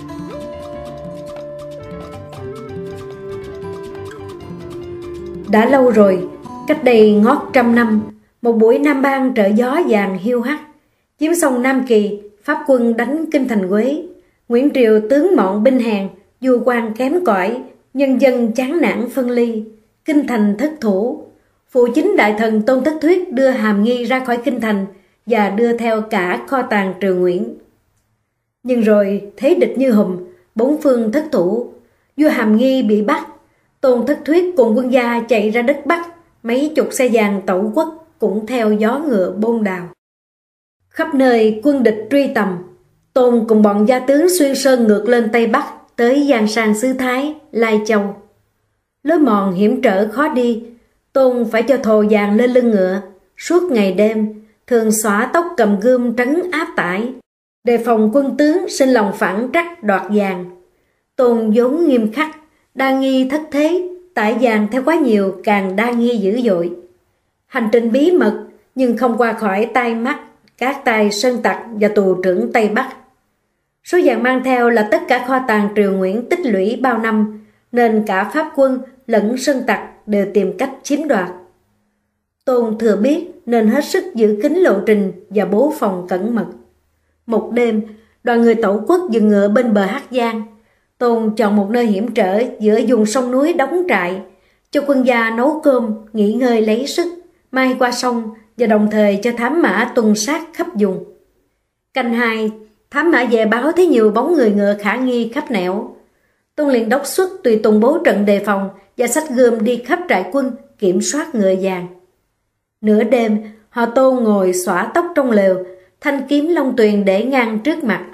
Đã lâu rồi, cách đây ngót trăm năm, một buổi Nam Ban trở gió vàng hiu hắt, chiếm xong Nam Kỳ, Pháp quân đánh kinh thành Quế. Nguyễn Triều tướng mọn binh hèn, vua quan kém cỏi, nhân dân chán nản phân ly, kinh thành thất thủ. Phụ chính đại thần Tôn Thất Thuyết đưa Hàm Nghi ra khỏi kinh thành và đưa theo cả kho tàng Triều Nguyễn. Nhưng rồi thế địch như hùm, bốn phương thất thủ, vua Hàm Nghi bị bắt. Tôn Thất Thuyết cùng quân gia chạy ra đất Bắc, mấy chục xe vàng tẩu quốc cũng theo gió ngựa bôn đào. Khắp nơi quân địch truy tầm, Tôn cùng bọn gia tướng xuyên sơn ngược lên Tây Bắc tới Giang Sang xứ Thái, Lai Châu. Lối mòn hiểm trở khó đi, Tôn phải cho thồ vàng lên lưng ngựa, suốt ngày đêm, thường xõa tóc cầm gươm trấn áp tải, đề phòng quân tướng sinh lòng phản trắc đoạt vàng. Tôn vốn nghiêm khắc, đa nghi thất thế, tải vàng theo quá nhiều càng đa nghi dữ dội. Hành trình bí mật nhưng không qua khỏi tai mắt các tay sơn tặc và tù trưởng Tây Bắc. Số vàng mang theo là tất cả kho tàng Triều Nguyễn tích lũy bao năm, nên cả Pháp quân lẫn sơn tặc đều tìm cách chiếm đoạt. Tôn thừa biết nên hết sức giữ kín lộ trình và bố phòng cẩn mật. Một đêm, đoàn người tẩu quốc dừng ngựa bên bờ Hắc Giang. Tôn chọn một nơi hiểm trở giữa vùng sông núi đóng trại, cho quân gia nấu cơm, nghỉ ngơi lấy sức, mai qua sông và đồng thời cho thám mã tuần sát khắp vùng. Canh hai, thám mã về báo thấy nhiều bóng người ngựa khả nghi khắp nẻo. Tôn liền đốc xuất tùy tùng bố trận đề phòng và xách gươm đi khắp trại quân kiểm soát ngựa vàng. Nửa đêm, họ Tôn ngồi xõa tóc trong lều, thanh kiếm long tuyền để ngang trước mặt.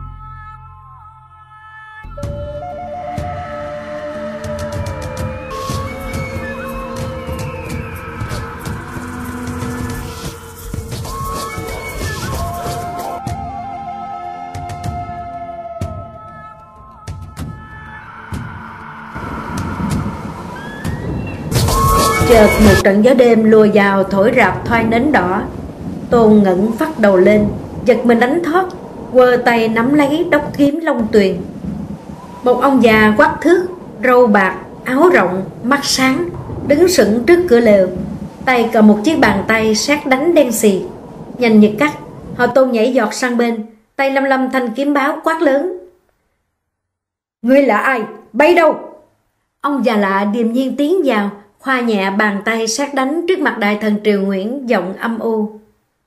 Chợt một trận gió đêm lùa vào thổi rạp thoai nến đỏ. Tôn ngẩng phát đầu lên, giật mình đánh thoát, quơ tay nắm lấy đốc kiếm long tuyền. Một ông già quắc thước, râu bạc, áo rộng, mắt sáng, đứng sững trước cửa lều, tay cầm một chiếc bàn tay sét đánh đen xì. Nhanh như cắt, Họ Tôn nhảy giọt sang bên, tay lăm lăm thanh kiếm báo quát lớn: "Ngươi là ai? Bay đâu?" Ông già lạ điềm nhiên tiến vào, khoa nhẹ bàn tay sét đánh trước mặt đại thần Triều Nguyễn, giọng âm u: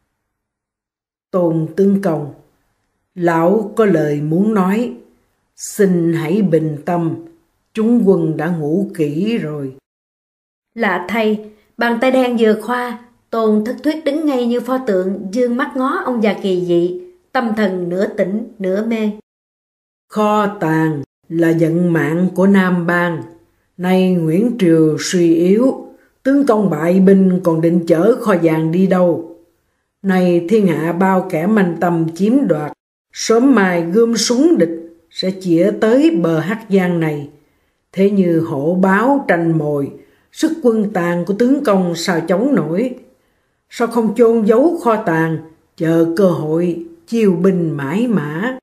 "Tôn tướng công, lão có lời muốn nói, xin hãy bình tâm, chúng quân đã ngủ kỹ rồi." Lạ thay, bàn tay đen vừa khoa, Tôn Thất Thuyết đứng ngay như pho tượng, dương mắt ngó ông già kỳ dị, tâm thần nửa tỉnh nửa mê. "Kho tàng là vận mạng của Nam Bang, nay Nguyễn Triều suy yếu, tướng công bại binh còn định chở kho vàng đi đâu? Nay thiên hạ bao kẻ manh tâm chiếm đoạt, sớm mai gươm súng địch sẽ chĩa tới bờ Hắc Giang này. Thế như hổ báo tranh mồi, sức quân tàn của tướng công sao chống nổi? Sao không chôn giấu kho tàng, chờ cơ hội chiêu binh mãi mã?"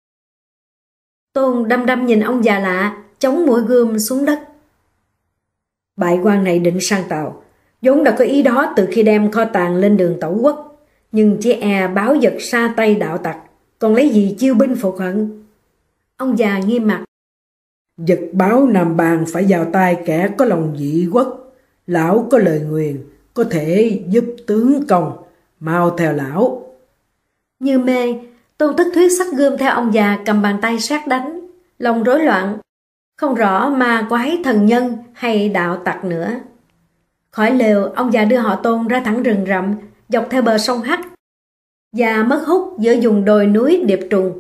Tôn đăm đăm nhìn ông già lạ, chống mũi gươm xuống đất. Bại quan này định sang Tàu, vốn đã có ý đó từ khi đem kho tàng lên đường tẩu quốc, nhưng chỉ e báo giật xa tay đạo tặc, còn lấy gì chiêu binh phục hận. Ông già nghiêm mặt: "Vật báo Nam Bang phải vào tay kẻ có lòng dị quốc. Lão có lời nguyền, có thể giúp tướng công, mau theo lão." Như mê, Tôn Thất Thuyết xách gươm theo ông già cầm bàn tay sát đánh, lòng rối loạn, không rõ ma quái thần nhân hay đạo tặc nữa. Khỏi lều, ông già đưa họ Tôn ra thẳng rừng rậm, dọc theo bờ sông Hắc, và mất hút giữa vùng đồi núi Điệp Trùng.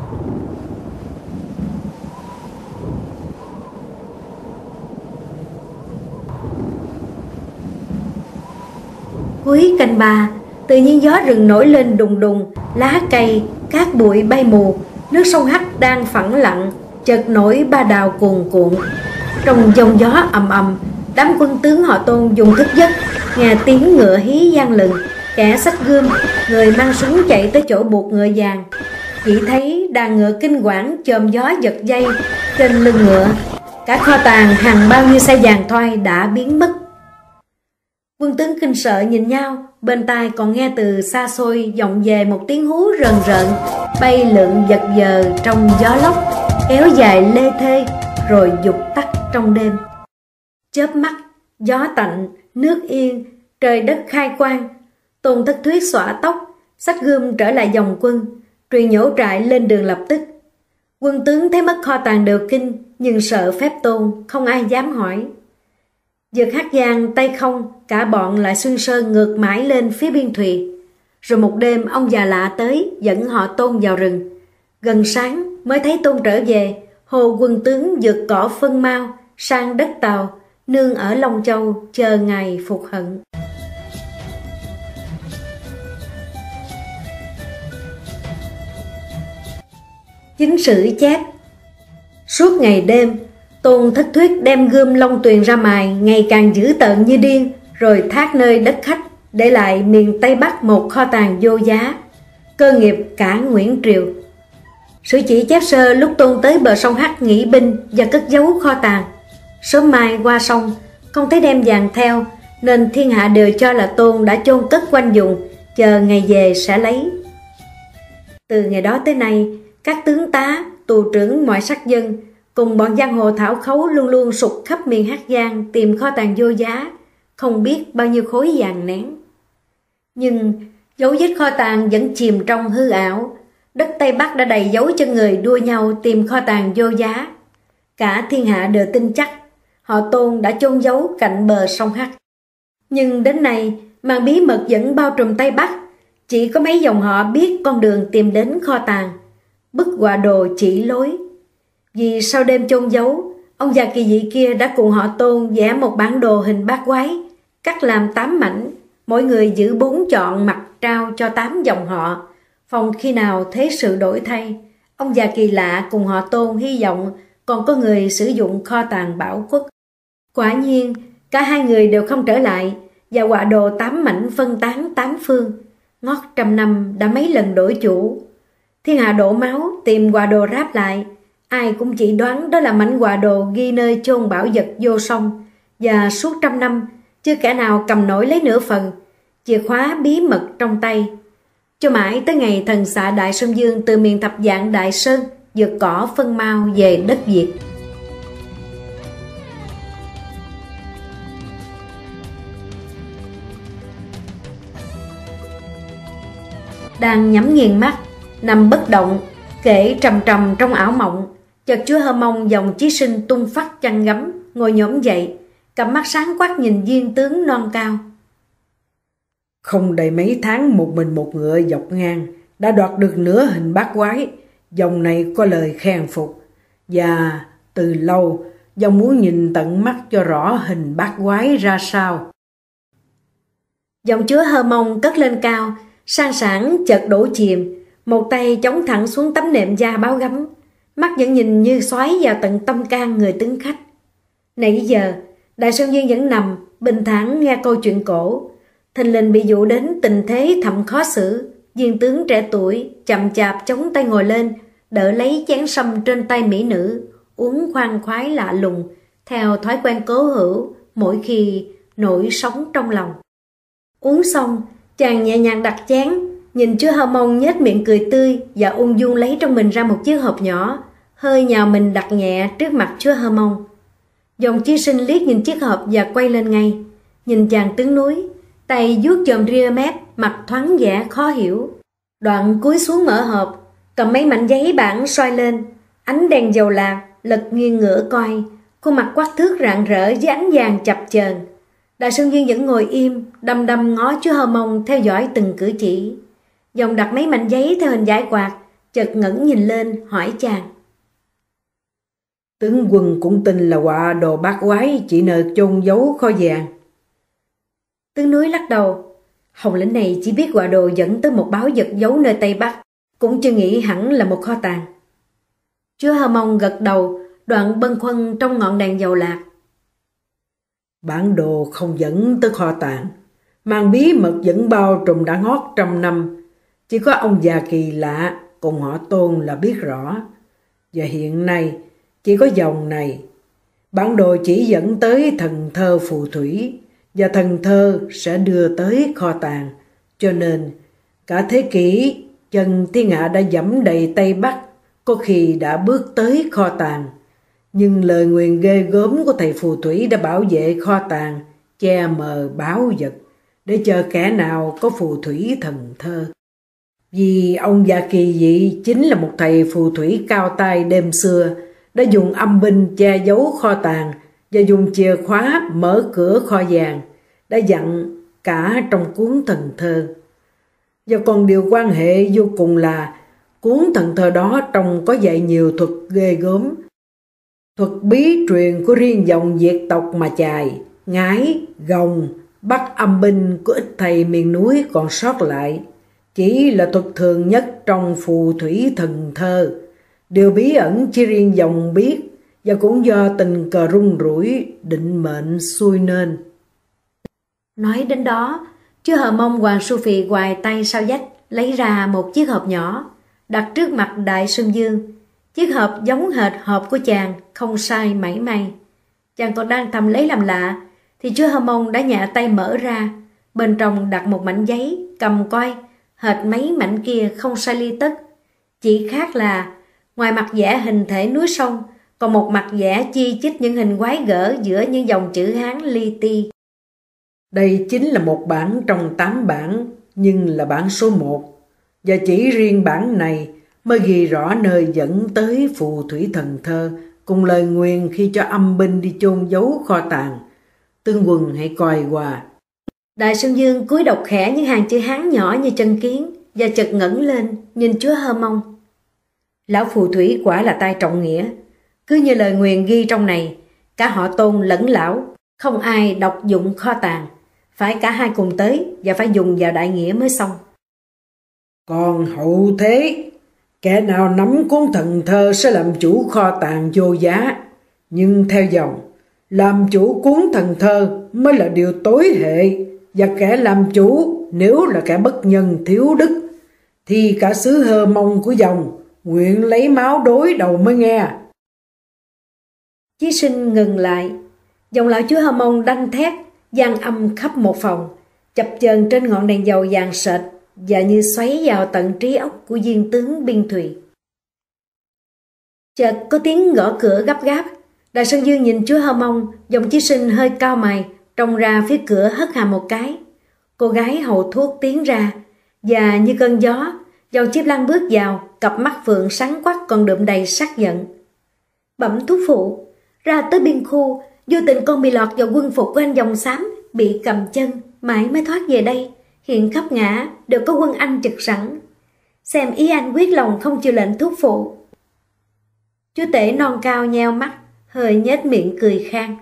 Cuối canh ba, tự nhiên gió rừng nổi lên đùng đùng, lá cây, cát bụi bay mù, nước sông Hắc đang phẳng lặng, chợt nổi ba đào cuồn cuộn. Trong dòng gió ầm ầm, đám quân tướng họ Tôn dùng thức giấc, nghe tiếng ngựa hí vang lừng, kẻ xách gươm, người mang súng chạy tới chỗ buộc ngựa vàng. Chỉ thấy đàn ngựa kinh quản chồm gió giật dây trên lưng ngựa, cả kho tàng hàng bao nhiêu xe vàng thoai đã biến mất. Quân tướng kinh sợ nhìn nhau, bên tai còn nghe từ xa xôi vọng về một tiếng hú rờn rợn, bay lượn giật giờ trong gió lốc, kéo dài lê thê rồi vụt tắt trong đêm. Chớp mắt, gió tạnh, nước yên, trời đất khai quang. Tôn Thất Thuyết xõa tóc, xách gươm trở lại dòng quân, truyền nhổ trại lên đường lập tức. Quân tướng thấy mất kho tàng đều kinh, nhưng sợ phép Tôn, không ai dám hỏi. Vượt Hắc Giang tay không, cả bọn lại xuyên sơn ngược mãi lên phía biên thùy. Rồi một đêm ông già lạ tới, dẫn họ Tôn vào rừng. Gần sáng mới thấy Tôn trở về, hồ quân tướng vượt cỏ phân mau sang đất Tàu, nương ở Long Châu chờ ngày phục hận. Chính sử chép: suốt ngày đêm, Tôn Thất Thuyết đem gươm Long Tuyền ra mài, ngày càng dữ tợn như điên, rồi thác nơi đất khách, để lại miền Tây Bắc một kho tàng vô giá, cơ nghiệp cả Nguyễn Triều. Sử chỉ chép sơ lúc Tôn tới bờ sông Hắc nghỉ binh và cất giấu kho tàng. Sớm mai qua sông, không thấy đem vàng theo, nên thiên hạ đều cho là Tôn đã chôn cất quanh vùng, chờ ngày về sẽ lấy. Từ ngày đó tới nay, các tướng tá, tù trưởng mọi sắc dân cùng bọn giang hồ thảo khấu luôn luôn sục khắp miền Hắc Giang tìm kho tàng vô giá, không biết bao nhiêu khối vàng nén. Nhưng dấu vết kho tàng vẫn chìm trong hư ảo. Đất Tây Bắc đã đầy dấu cho người đua nhau tìm kho tàng vô giá. Cả thiên hạ đều tin chắc họ Tôn đã chôn giấu cạnh bờ sông Hắc. Nhưng đến nay, màn bí mật vẫn bao trùm Tây Bắc. Chỉ có mấy dòng họ biết con đường tìm đến kho tàng. Bức họa đồ chỉ lối. Vì sau đêm chôn giấu, ông già kỳ dị kia đã cùng họ Tôn vẽ một bản đồ hình bát quái, cắt làm tám mảnh, mỗi người giữ bốn chọn mặt trao cho tám dòng họ, phòng khi nào thế sự đổi thay. Ông già kỳ lạ cùng họ Tôn hy vọng còn có người sử dụng kho tàng bảo quốc. Quả nhiên, cả hai người đều không trở lại, và họa đồ tám mảnh phân tán tám phương. Ngót trăm năm đã mấy lần đổi chủ. Thiên hạ đổ máu tìm họa đồ ráp lại. Ai cũng chỉ đoán đó là mảnh họa đồ ghi nơi chôn bảo vật vô sông, và suốt trăm năm chưa kẻ nào cầm nổi lấy nửa phần chìa khóa bí mật trong tay. Cho mãi tới ngày thần xạ Đại Sơn Dương từ miền thập vạn Đại Sơn vượt cỏ phân mau về đất Việt. Đang nhắm nghiền mắt, nằm bất động, kể trầm trầm trong ảo mộng, chợt Chúa Hơ Mông dòng chí sinh tung phắt chăn gấm, ngồi nhổm dậy, cặp mắt sáng quắc nhìn viên tướng non cao. Không đầy mấy tháng một mình một ngựa dọc ngang, đã đoạt được nửa hình bát quái. Dòng này có lời khen phục, và từ lâu dòng muốn nhìn tận mắt cho rõ hình bát quái ra sao. Giọng Chúa Hơ Mông cất lên cao, sang sảng chợt đổ chìm, một tay chống thẳng xuống tấm nệm da báo gấm, mắt vẫn nhìn như xoáy vào tận tâm can người tướng khách. Nãy giờ, Đại Sơn Dương vẫn nằm, bình thản nghe câu chuyện cổ. Thình lình bị dụ đến tình thế thậm khó xử, viên tướng trẻ tuổi chậm chạp chống tay ngồi lên, đỡ lấy chén sâm trên tay mỹ nữ, uống khoan khoái lạ lùng, theo thói quen cố hữu mỗi khi nổi sóng trong lòng. Uống xong, chàng nhẹ nhàng đặt chén, nhìn Chúa Hơ Mông nhếch miệng cười tươi và ung dung lấy trong mình ra một chiếc hộp nhỏ, hơi nhào mình đặt nhẹ trước mặt Chúa Hơ Mông. Dòng chí sinh liếc nhìn chiếc hộp và quay lên ngay, nhìn chàng tướng núi, tay vuốt chòm ria mép, mặt thoáng vẻ khó hiểu. Đoạn cúi xuống mở hộp, cầm mấy mảnh giấy bản xoay lên, ánh đèn dầu lạc lật nghiêng ngửa coi, khuôn mặt quắc thước rạng rỡ với ánh vàng chập chờn. Đại Sơn Dương vẫn ngồi im, đăm đăm ngó Chúa Hơ Mông theo dõi từng cử chỉ. Dòng đặt mấy mảnh giấy theo hình giải quạt, chợt ngẩng nhìn lên hỏi chàng. Tướng quân cũng tin là họa đồ bát quái chỉ nơi chôn giấu kho vàng. Tướng núi lắc đầu. Hồng lĩnh này chỉ biết họa đồ dẫn tới một báu vật giấu nơi Tây Bắc, cũng chưa nghĩ hẳn là một kho tàng. Chúa Hơ Mông gật đầu, đoạn bâng khuâng trong ngọn đèn dầu lạc. Bản đồ không dẫn tới kho tàng, mang bí mật vẫn bao trùm đã ngót trăm năm. Chỉ có ông già kỳ lạ cùng họ Tôn là biết rõ. Và hiện nay chỉ có dòng này. Bản đồ chỉ dẫn tới thần thơ phù thủy, và thần thơ sẽ đưa tới kho tàng. Cho nên cả thế kỷ chân thiên hạ đã dẫm đầy Tây Bắc, có khi đã bước tới kho tàng. Nhưng lời nguyền ghê gớm của thầy phù thủy đã bảo vệ kho tàng, che mờ báo vật, để chờ kẻ nào có phù thủy thần thơ. Vì ông già kỳ dị chính là một thầy phù thủy cao tay đêm xưa, đã dùng âm binh che giấu kho tàng và dùng chìa khóa mở cửa kho vàng, đã dặn cả trong cuốn thần thơ. Và còn điều quan hệ vô cùng là cuốn thần thơ đó trông có dạy nhiều thuật ghê gớm, thuật bí truyền của riêng dòng Việt tộc mà chài, ngái, gồng, bắt âm binh của ít thầy miền núi còn sót lại. Chỉ là thuật thường nhất trong phù thủy thần thơ. Điều bí ẩn chỉ riêng dòng biết, và cũng do tình cờ rung rủi định mệnh xuôi nên. Nói đến đó, Chúa Hơ Mông Hoàng Su Phì hoài tay sau vách lấy ra một chiếc hộp nhỏ, đặt trước mặt Đại Sơn Dương. Chiếc hộp giống hệt hộp của chàng, không sai mảy may. Chàng còn đang thầm lấy làm lạ, thì Chúa Hơ Mông đã nhẹ tay mở ra. Bên trong đặt một mảnh giấy, cầm coi, hệt mấy mảnh kia không sai ly tất. Chỉ khác là, ngoài mặt vẽ hình thể núi sông, còn một mặt vẽ chi chít những hình quái gở giữa những dòng chữ Hán li ti. Đây chính là một bản trong tám bản, nhưng là bản số một. Và chỉ riêng bản này mới ghi rõ nơi dẫn tới phù thủy thần thơ, cùng lời nguyền khi cho âm binh đi chôn giấu kho tàng. Tướng quân hãy coi qua. Đại Sơn Dương cúi đọc khẽ những hàng chữ Hán nhỏ như chân kiến, và chợt ngẩng lên nhìn Chúa Hơ Mông. Lão phù thủy quả là tay trọng nghĩa. Cứ như lời nguyền ghi trong này, cả họ Tôn lẫn lão, không ai độc dụng kho tàng. Phải cả hai cùng tới, và phải dùng vào đại nghĩa mới xong. Còn hậu thế, kẻ nào nắm cuốn thần thơ sẽ làm chủ kho tàng vô giá. Nhưng theo dòng, làm chủ cuốn thần thơ mới là điều tối hệ, và kẻ làm chủ nếu là kẻ bất nhân thiếu đức, thì cả xứ Hơ Mông của dòng nguyện lấy máu đối đầu mới nghe. Chí sinh ngừng lại, Giọng lão chúa Hơ Mông đanh thét, vang âm khắp một phòng, chập chờn trên ngọn đèn dầu vàng sệt và như xoáy vào tận trí óc của viên tướng Biên Thùy. Chợt có tiếng gõ cửa gấp gáp. Đại Sơn Dương nhìn chúa Hơ Mông, dòng chí sinh hơi cao mày, trông ra phía cửa hất hàm một cái. Cô gái hầu thuốc tiến ra, và như cơn gió, dòng Chiếp Lăng bước vào, cặp mắt phượng sáng quắc còn đượm đầy sắc giận. Bẩm thúc phụ, ra tới biên khu, vô tình con bị lọt vào quân phục của anh Dòng Xám, bị cầm chân, mãi mới thoát về đây. Hiện khắp ngã đều có quân Anh trực sẵn. Xem ý anh quyết lòng không chịu lệnh thúc phụ. Chúa tể non cao nheo mắt, hơi nhếch miệng cười khang.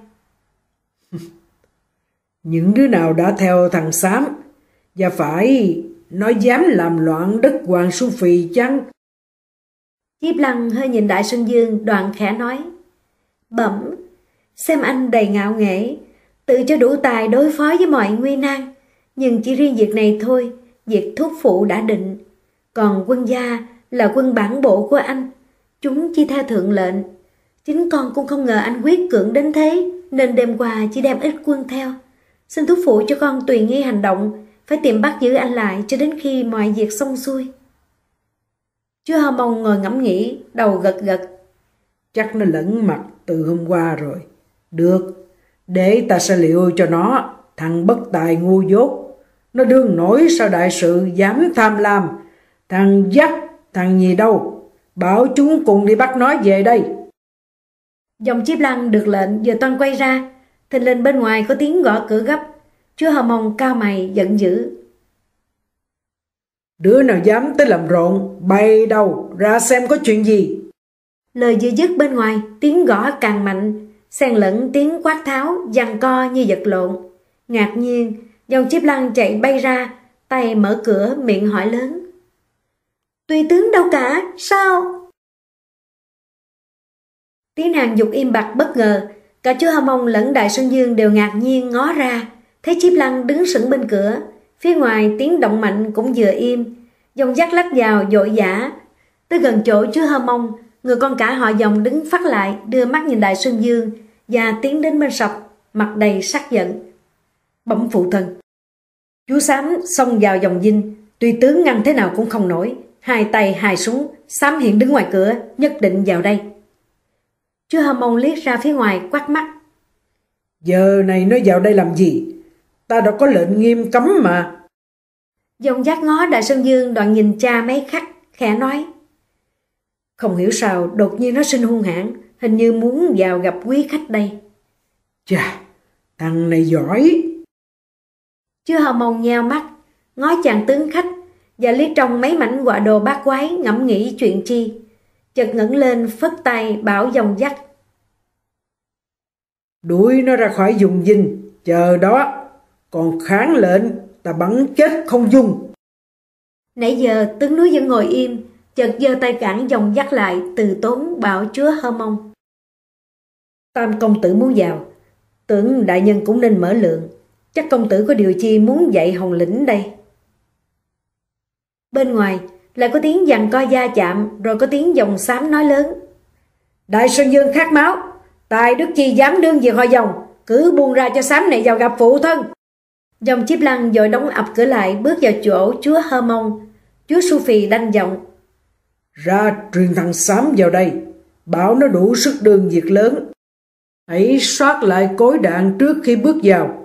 Những đứa nào đã theo thằng Xám, và phải nó dám làm loạn đất Hoàng Su Phì chăng? Chiếp Lăng hơi nhìn Đại Sơn Dương, đoạn khẽ nói. Bẩm, xem anh đầy ngạo nghễ, tự cho đủ tài đối phó với mọi nguy nan. Nhưng chỉ riêng việc này thôi, việc thúc phụ đã định. Còn quân gia là quân bản bộ của anh, chúng chỉ theo thượng lệnh. Chính con cũng không ngờ anh quyết cưỡng đến thế, nên đêm qua chỉ đem ít quân theo. Xin thúc phụ cho con tùy nghi hành động, phải tìm bắt giữ anh lại cho đến khi mọi việc xong xuôi. Chúa Hơ Mông ngồi ngẫm nghĩ, đầu gật gật. Chắc nó lẫn mặt từ hôm qua rồi. Được, để ta sẽ liệu cho nó, thằng bất tài ngu dốt. Nó đương nổi sao đại sự dám tham lam. Thằng dắt, thằng gì đâu, bảo chúng cùng đi bắt nó về đây. Dòng Chiếp Lăng được lệnh vừa toan quay ra, thình lình bên ngoài có tiếng gõ cửa gấp. Chúa Hơ Mông cao mày giận dữ. Đứa nào dám tới làm rộn, bay đâu, ra xem có chuyện gì. Lời vừa dứt bên ngoài, tiếng gõ càng mạnh, xen lẫn tiếng quát tháo, giằng co như vật lộn. Ngạc nhiên, dòng Chiếp Lăng chạy bay ra, tay mở cửa, miệng hỏi lớn. Tùy tướng đâu cả, sao? Tiếng nàng dục im bặt bất ngờ, cả chúa Hơ Mông lẫn Đại Sơn Dương đều ngạc nhiên ngó ra, thấy Chiếp Lăng đứng sững bên cửa. Phía ngoài tiếng động mạnh cũng vừa im, dòng dắt lách vào vội vã. Tới gần chỗ chúa Hơ Mông, người con cả họ Dòng đứng phát lại, đưa mắt nhìn Đại Sơn Dương và tiến đến bên sập, mặt đầy sắc giận. Bẩm phụ thân. Chúa Xám xông vào Dòng dinh, tuy tướng ngăn thế nào cũng không nổi, hai tay hai súng. Xám hiện đứng ngoài cửa, nhất định vào đây. Chúa Hơ Mông liếc ra phía ngoài quát mắt. Giờ này nó vào đây làm gì? Ta đã có lệnh nghiêm cấm mà. Dòng dắt ngó Đại Sơn Dương, đoạn nhìn cha mấy khắc, khẽ nói. Không hiểu sao đột nhiên nó sinh hung hãn, hình như muốn vào gặp quý khách đây. Chà, thằng này giỏi. Chúa Hơ Mông nheo mắt, ngó chàng tướng khách và liếc trong mấy mảnh họa đồ bát quái, ngẫm nghĩ chuyện chi. Chợt ngẩng lên phất tay bảo Dòng dắt. Đuổi nó ra khỏi vùng dinh, chờ đó, còn kháng lệnh ta bắn chết không dung. Nãy giờ tướng núi vẫn ngồi im, chợt giơ tay cản Dòng dắt lại, từ tốn bảo chúa Hơ Mông. Tam công tử muốn vào, tưởng đại nhân cũng nên mở lượng, chắc công tử có điều chi muốn dạy Hồng Lĩnh đây. Bên ngoài lại có tiếng giằng co va chạm, rồi có tiếng Dòng Xám nói lớn. Đại Sơn Dương khát máu, tài đức chi dám đương việc họ Dòng, cứ buông ra cho Xám này vào gặp phụ thân. Dòng Chiếp Lăng vội đóng ập cửa lại, bước vào chỗ chúa Hơ Mông. Chúa Su Phì đanh giọng. Ra truyền thằng Xám vào đây, bảo nó đủ sức đương việc lớn. Hãy soát lại cối đạn trước khi bước vào.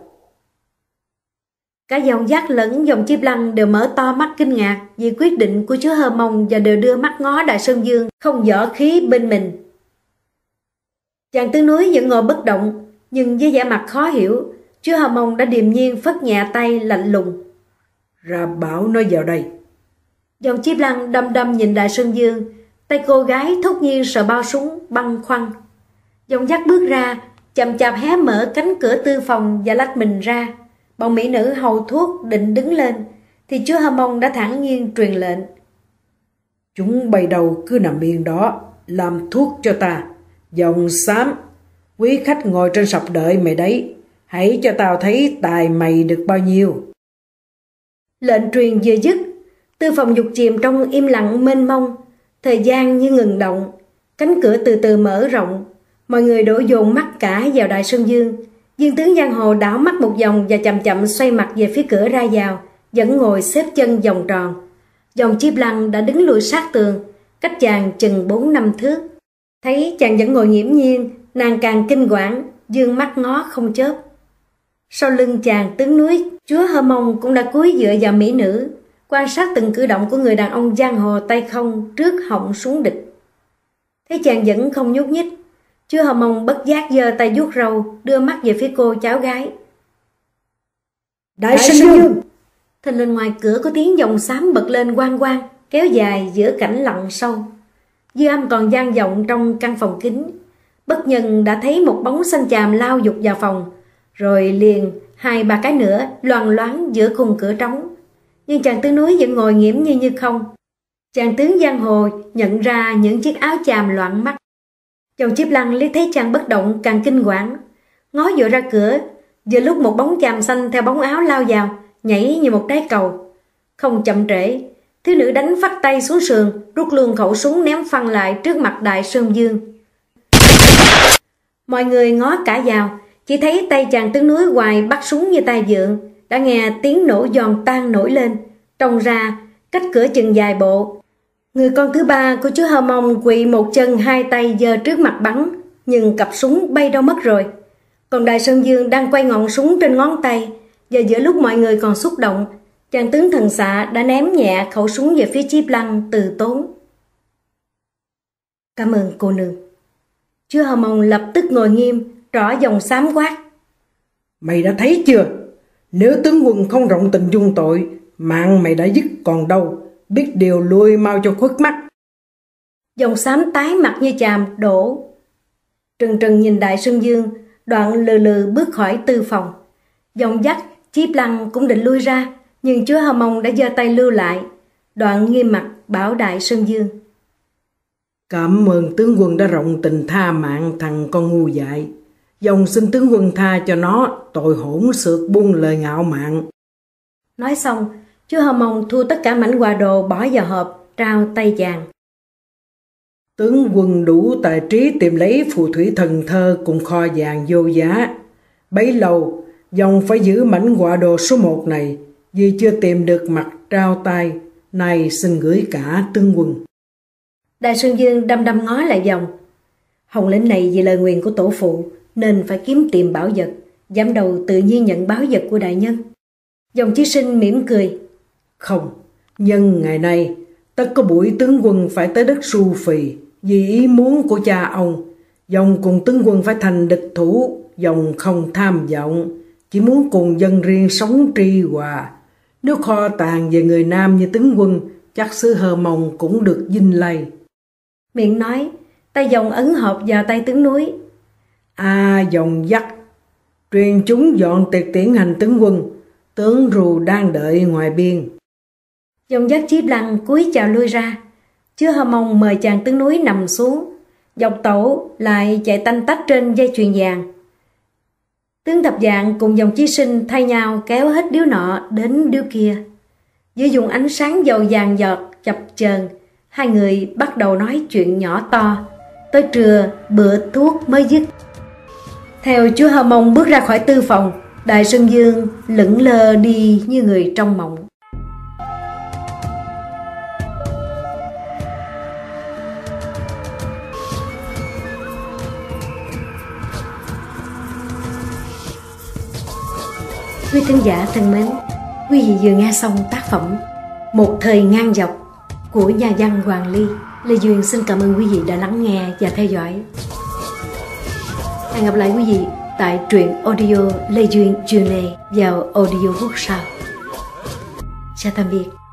Cả Dòng dắt lẫn Dòng Chiếp Lăng đều mở to mắt kinh ngạc vì quyết định của chúa Hơ Mông và đều đưa mắt ngó Đại Sơn Dương không võ khí bên mình. Chàng tướng núi vẫn ngồi bất động, nhưng với vẻ mặt khó hiểu, chúa Hơ Mông đã điềm nhiên phất nhẹ tay lạnh lùng. Ra bảo nó vào đây. Dòng Chiếp Lăng đăm đăm nhìn Đại Sơn Dương, tay cô gái thốt nhiên sợ bao súng băng khoăn. Dòng dắt bước ra, chậm chạp hé mở cánh cửa tư phòng và lách mình ra. Bọn mỹ nữ hầu thuốc định đứng lên, thì chúa Hơ Mông đã thẳng nhiên truyền lệnh. Chúng bay đầu cứ nằm yên đó, làm thuốc cho ta. Dòng Xám, quý khách ngồi trên sập đợi mày đấy, hãy cho tao thấy tài mày được bao nhiêu. Lệnh truyền vừa dứt, tư phòng dục chìm trong im lặng mênh mông, thời gian như ngừng động. Cánh cửa từ từ mở rộng, mọi người đổ dồn mắt cả vào Đại Sơn Dương, Viên tướng giang hồ đảo mắt một vòng và chậm chậm xoay mặt về phía cửa ra vào, vẫn ngồi xếp chân vòng tròn. Dòng Chiếp Lăng đã đứng lùi sát tường, cách chàng chừng bốn năm thước. Thấy chàng vẫn ngồi nghiễm nhiên, nàng càng kinh quản, dương mắt ngó không chớp. Sau lưng chàng tướng núi, chúa Hơ Mông cũng đã cúi dựa vào mỹ nữ, quan sát từng cử động của người đàn ông giang hồ tay không trước họng súng địch. Thấy chàng vẫn không nhúc nhích, chúa Hơ Mông bất giác giơ tay vuốt râu, đưa mắt về phía cô cháu gái. Đại Sơn Dương! Thình lình ngoài cửa có tiếng dòng xám bật lên oang oang, kéo dài giữa cảnh lặng sâu. Dư âm còn vang vọng trong căn phòng kín. Bất nhân đã thấy một bóng xanh chàm lao dục vào phòng, rồi liền hai ba cái nữa loằng loáng giữa khung cửa trống. Nhưng chàng tướng núi vẫn ngồi nghiễm như như không. Chàng tướng giang hồ nhận ra những chiếc áo chàm loạn mắt. Dòng Chiếp Lăng liếc thấy chàng bất động càng kinh quản, ngó dội ra cửa. Vừa lúc một bóng chàm xanh theo bóng áo lao vào, nhảy như một trái cầu. Không chậm trễ, thiếu nữ đánh phắt tay xuống sườn, rút luôn khẩu súng ném phăng lại trước mặt Đại Sơn Dương. Mọi người ngó cả vào, chỉ thấy tay chàng tướng núi hoài bắt súng như tay vượng. Đã nghe tiếng nổ giòn tan nổi lên, trông ra cách cửa chừng vài bộ. Người con thứ ba của chúa Hơ Mông quỵ một chân hai tay giơ trước mặt bắn, nhưng cặp súng bay đâu mất rồi. Còn Đại Sơn Dương đang quay ngọn súng trên ngón tay, và giữa lúc mọi người còn xúc động, chàng tướng thần xạ đã ném nhẹ khẩu súng về phía Chiếp Lăng từ tốn. Cảm ơn cô nương. Chúa Hơ Mông lập tức ngồi nghiêm, trỏ dòng xám quát. Mày đã thấy chưa? Nếu tướng quân không rộng tình dung tội, mạng mày đã dứt còn đâu, biết điều lui mau cho khuất mắt. Dòng xám tái mặt như chàm đổ. Trừng trừng nhìn Đại Sơn Dương, đoạn lừ lừ bước khỏi tư phòng. Dòng dắt Chiếp Lăng cũng định lui ra, nhưng chúa Hơ Mông đã giơ tay lưu lại. Đoạn nghiêm mặt bảo Đại Sơn Dương. Cảm ơn tướng quân đã rộng tình tha mạng thằng con ngu dại. Dòng xin tướng quân tha cho nó tội hỗn xược buông lời ngạo mạn. Nói xong, chúa Hơ Mông thu tất cả mảnh quà đồ bỏ vào hộp, trao tay chàng. Tướng quân đủ tài trí tìm lấy phù thủy thần thơ cùng kho vàng vô giá. Bấy lâu, dòng phải giữ mảnh quà đồ số một này, vì chưa tìm được mặt trao tay. Này xin gửi cả tướng quân. Đại Sơn Dương đăm đăm ngó lại dòng. Hồng lĩnh này vì lời nguyền của tổ phụ nên phải kiếm tìm bảo vật, dám đầu tự nhiên nhận báo vật của đại nhân. Dòng Chí Sinh mỉm cười. Không, nhân ngày nay tất có buổi tướng quân phải tới đất Su Phì vì ý muốn của cha ông. Dòng cùng tướng quân phải thành địch thủ. Dòng không tham vọng, chỉ muốn cùng dân riêng sống tri hòa. Nếu kho tàng về người nam như tướng quân, chắc xứ Hơ Mông cũng được vinh lây. Miệng nói, tay dòng ấn hộp vào tay tướng núi. À dòng dắt, truyền chúng dọn tiệc tiễn hành tướng quân, tướng rù đang đợi ngoài biên. Dòng dắt Chiếp Lăng cúi chào lui ra. Chúa Hơ Mông mời chàng tướng núi nằm xuống. Dọc tổ lại chạy tanh tách trên dây chuyền vàng. Tướng Thập Vạn cùng dòng Chí Sinh thay nhau kéo hết điếu nọ đến điếu kia. Dưới dùng ánh sáng dầu vàng giọt chập chờn, hai người bắt đầu nói chuyện nhỏ to. Tới trưa bữa thuốc mới dứt. Theo chúa Hơ Mông bước ra khỏi tư phòng, Đại Sơn Dương lững lờ đi như người trong mộng. Quý thính giả thân mến, quý vị vừa nghe xong tác phẩm Một Thời Ngang Dọc của nhà văn Hoàng Ly. Lê Duyên xin cảm ơn quý vị đã lắng nghe và theo dõi. Hẹn gặp lại quý vị tại truyện audio Lê Duyên Journey vào audiobook sau. Chào tạm biệt.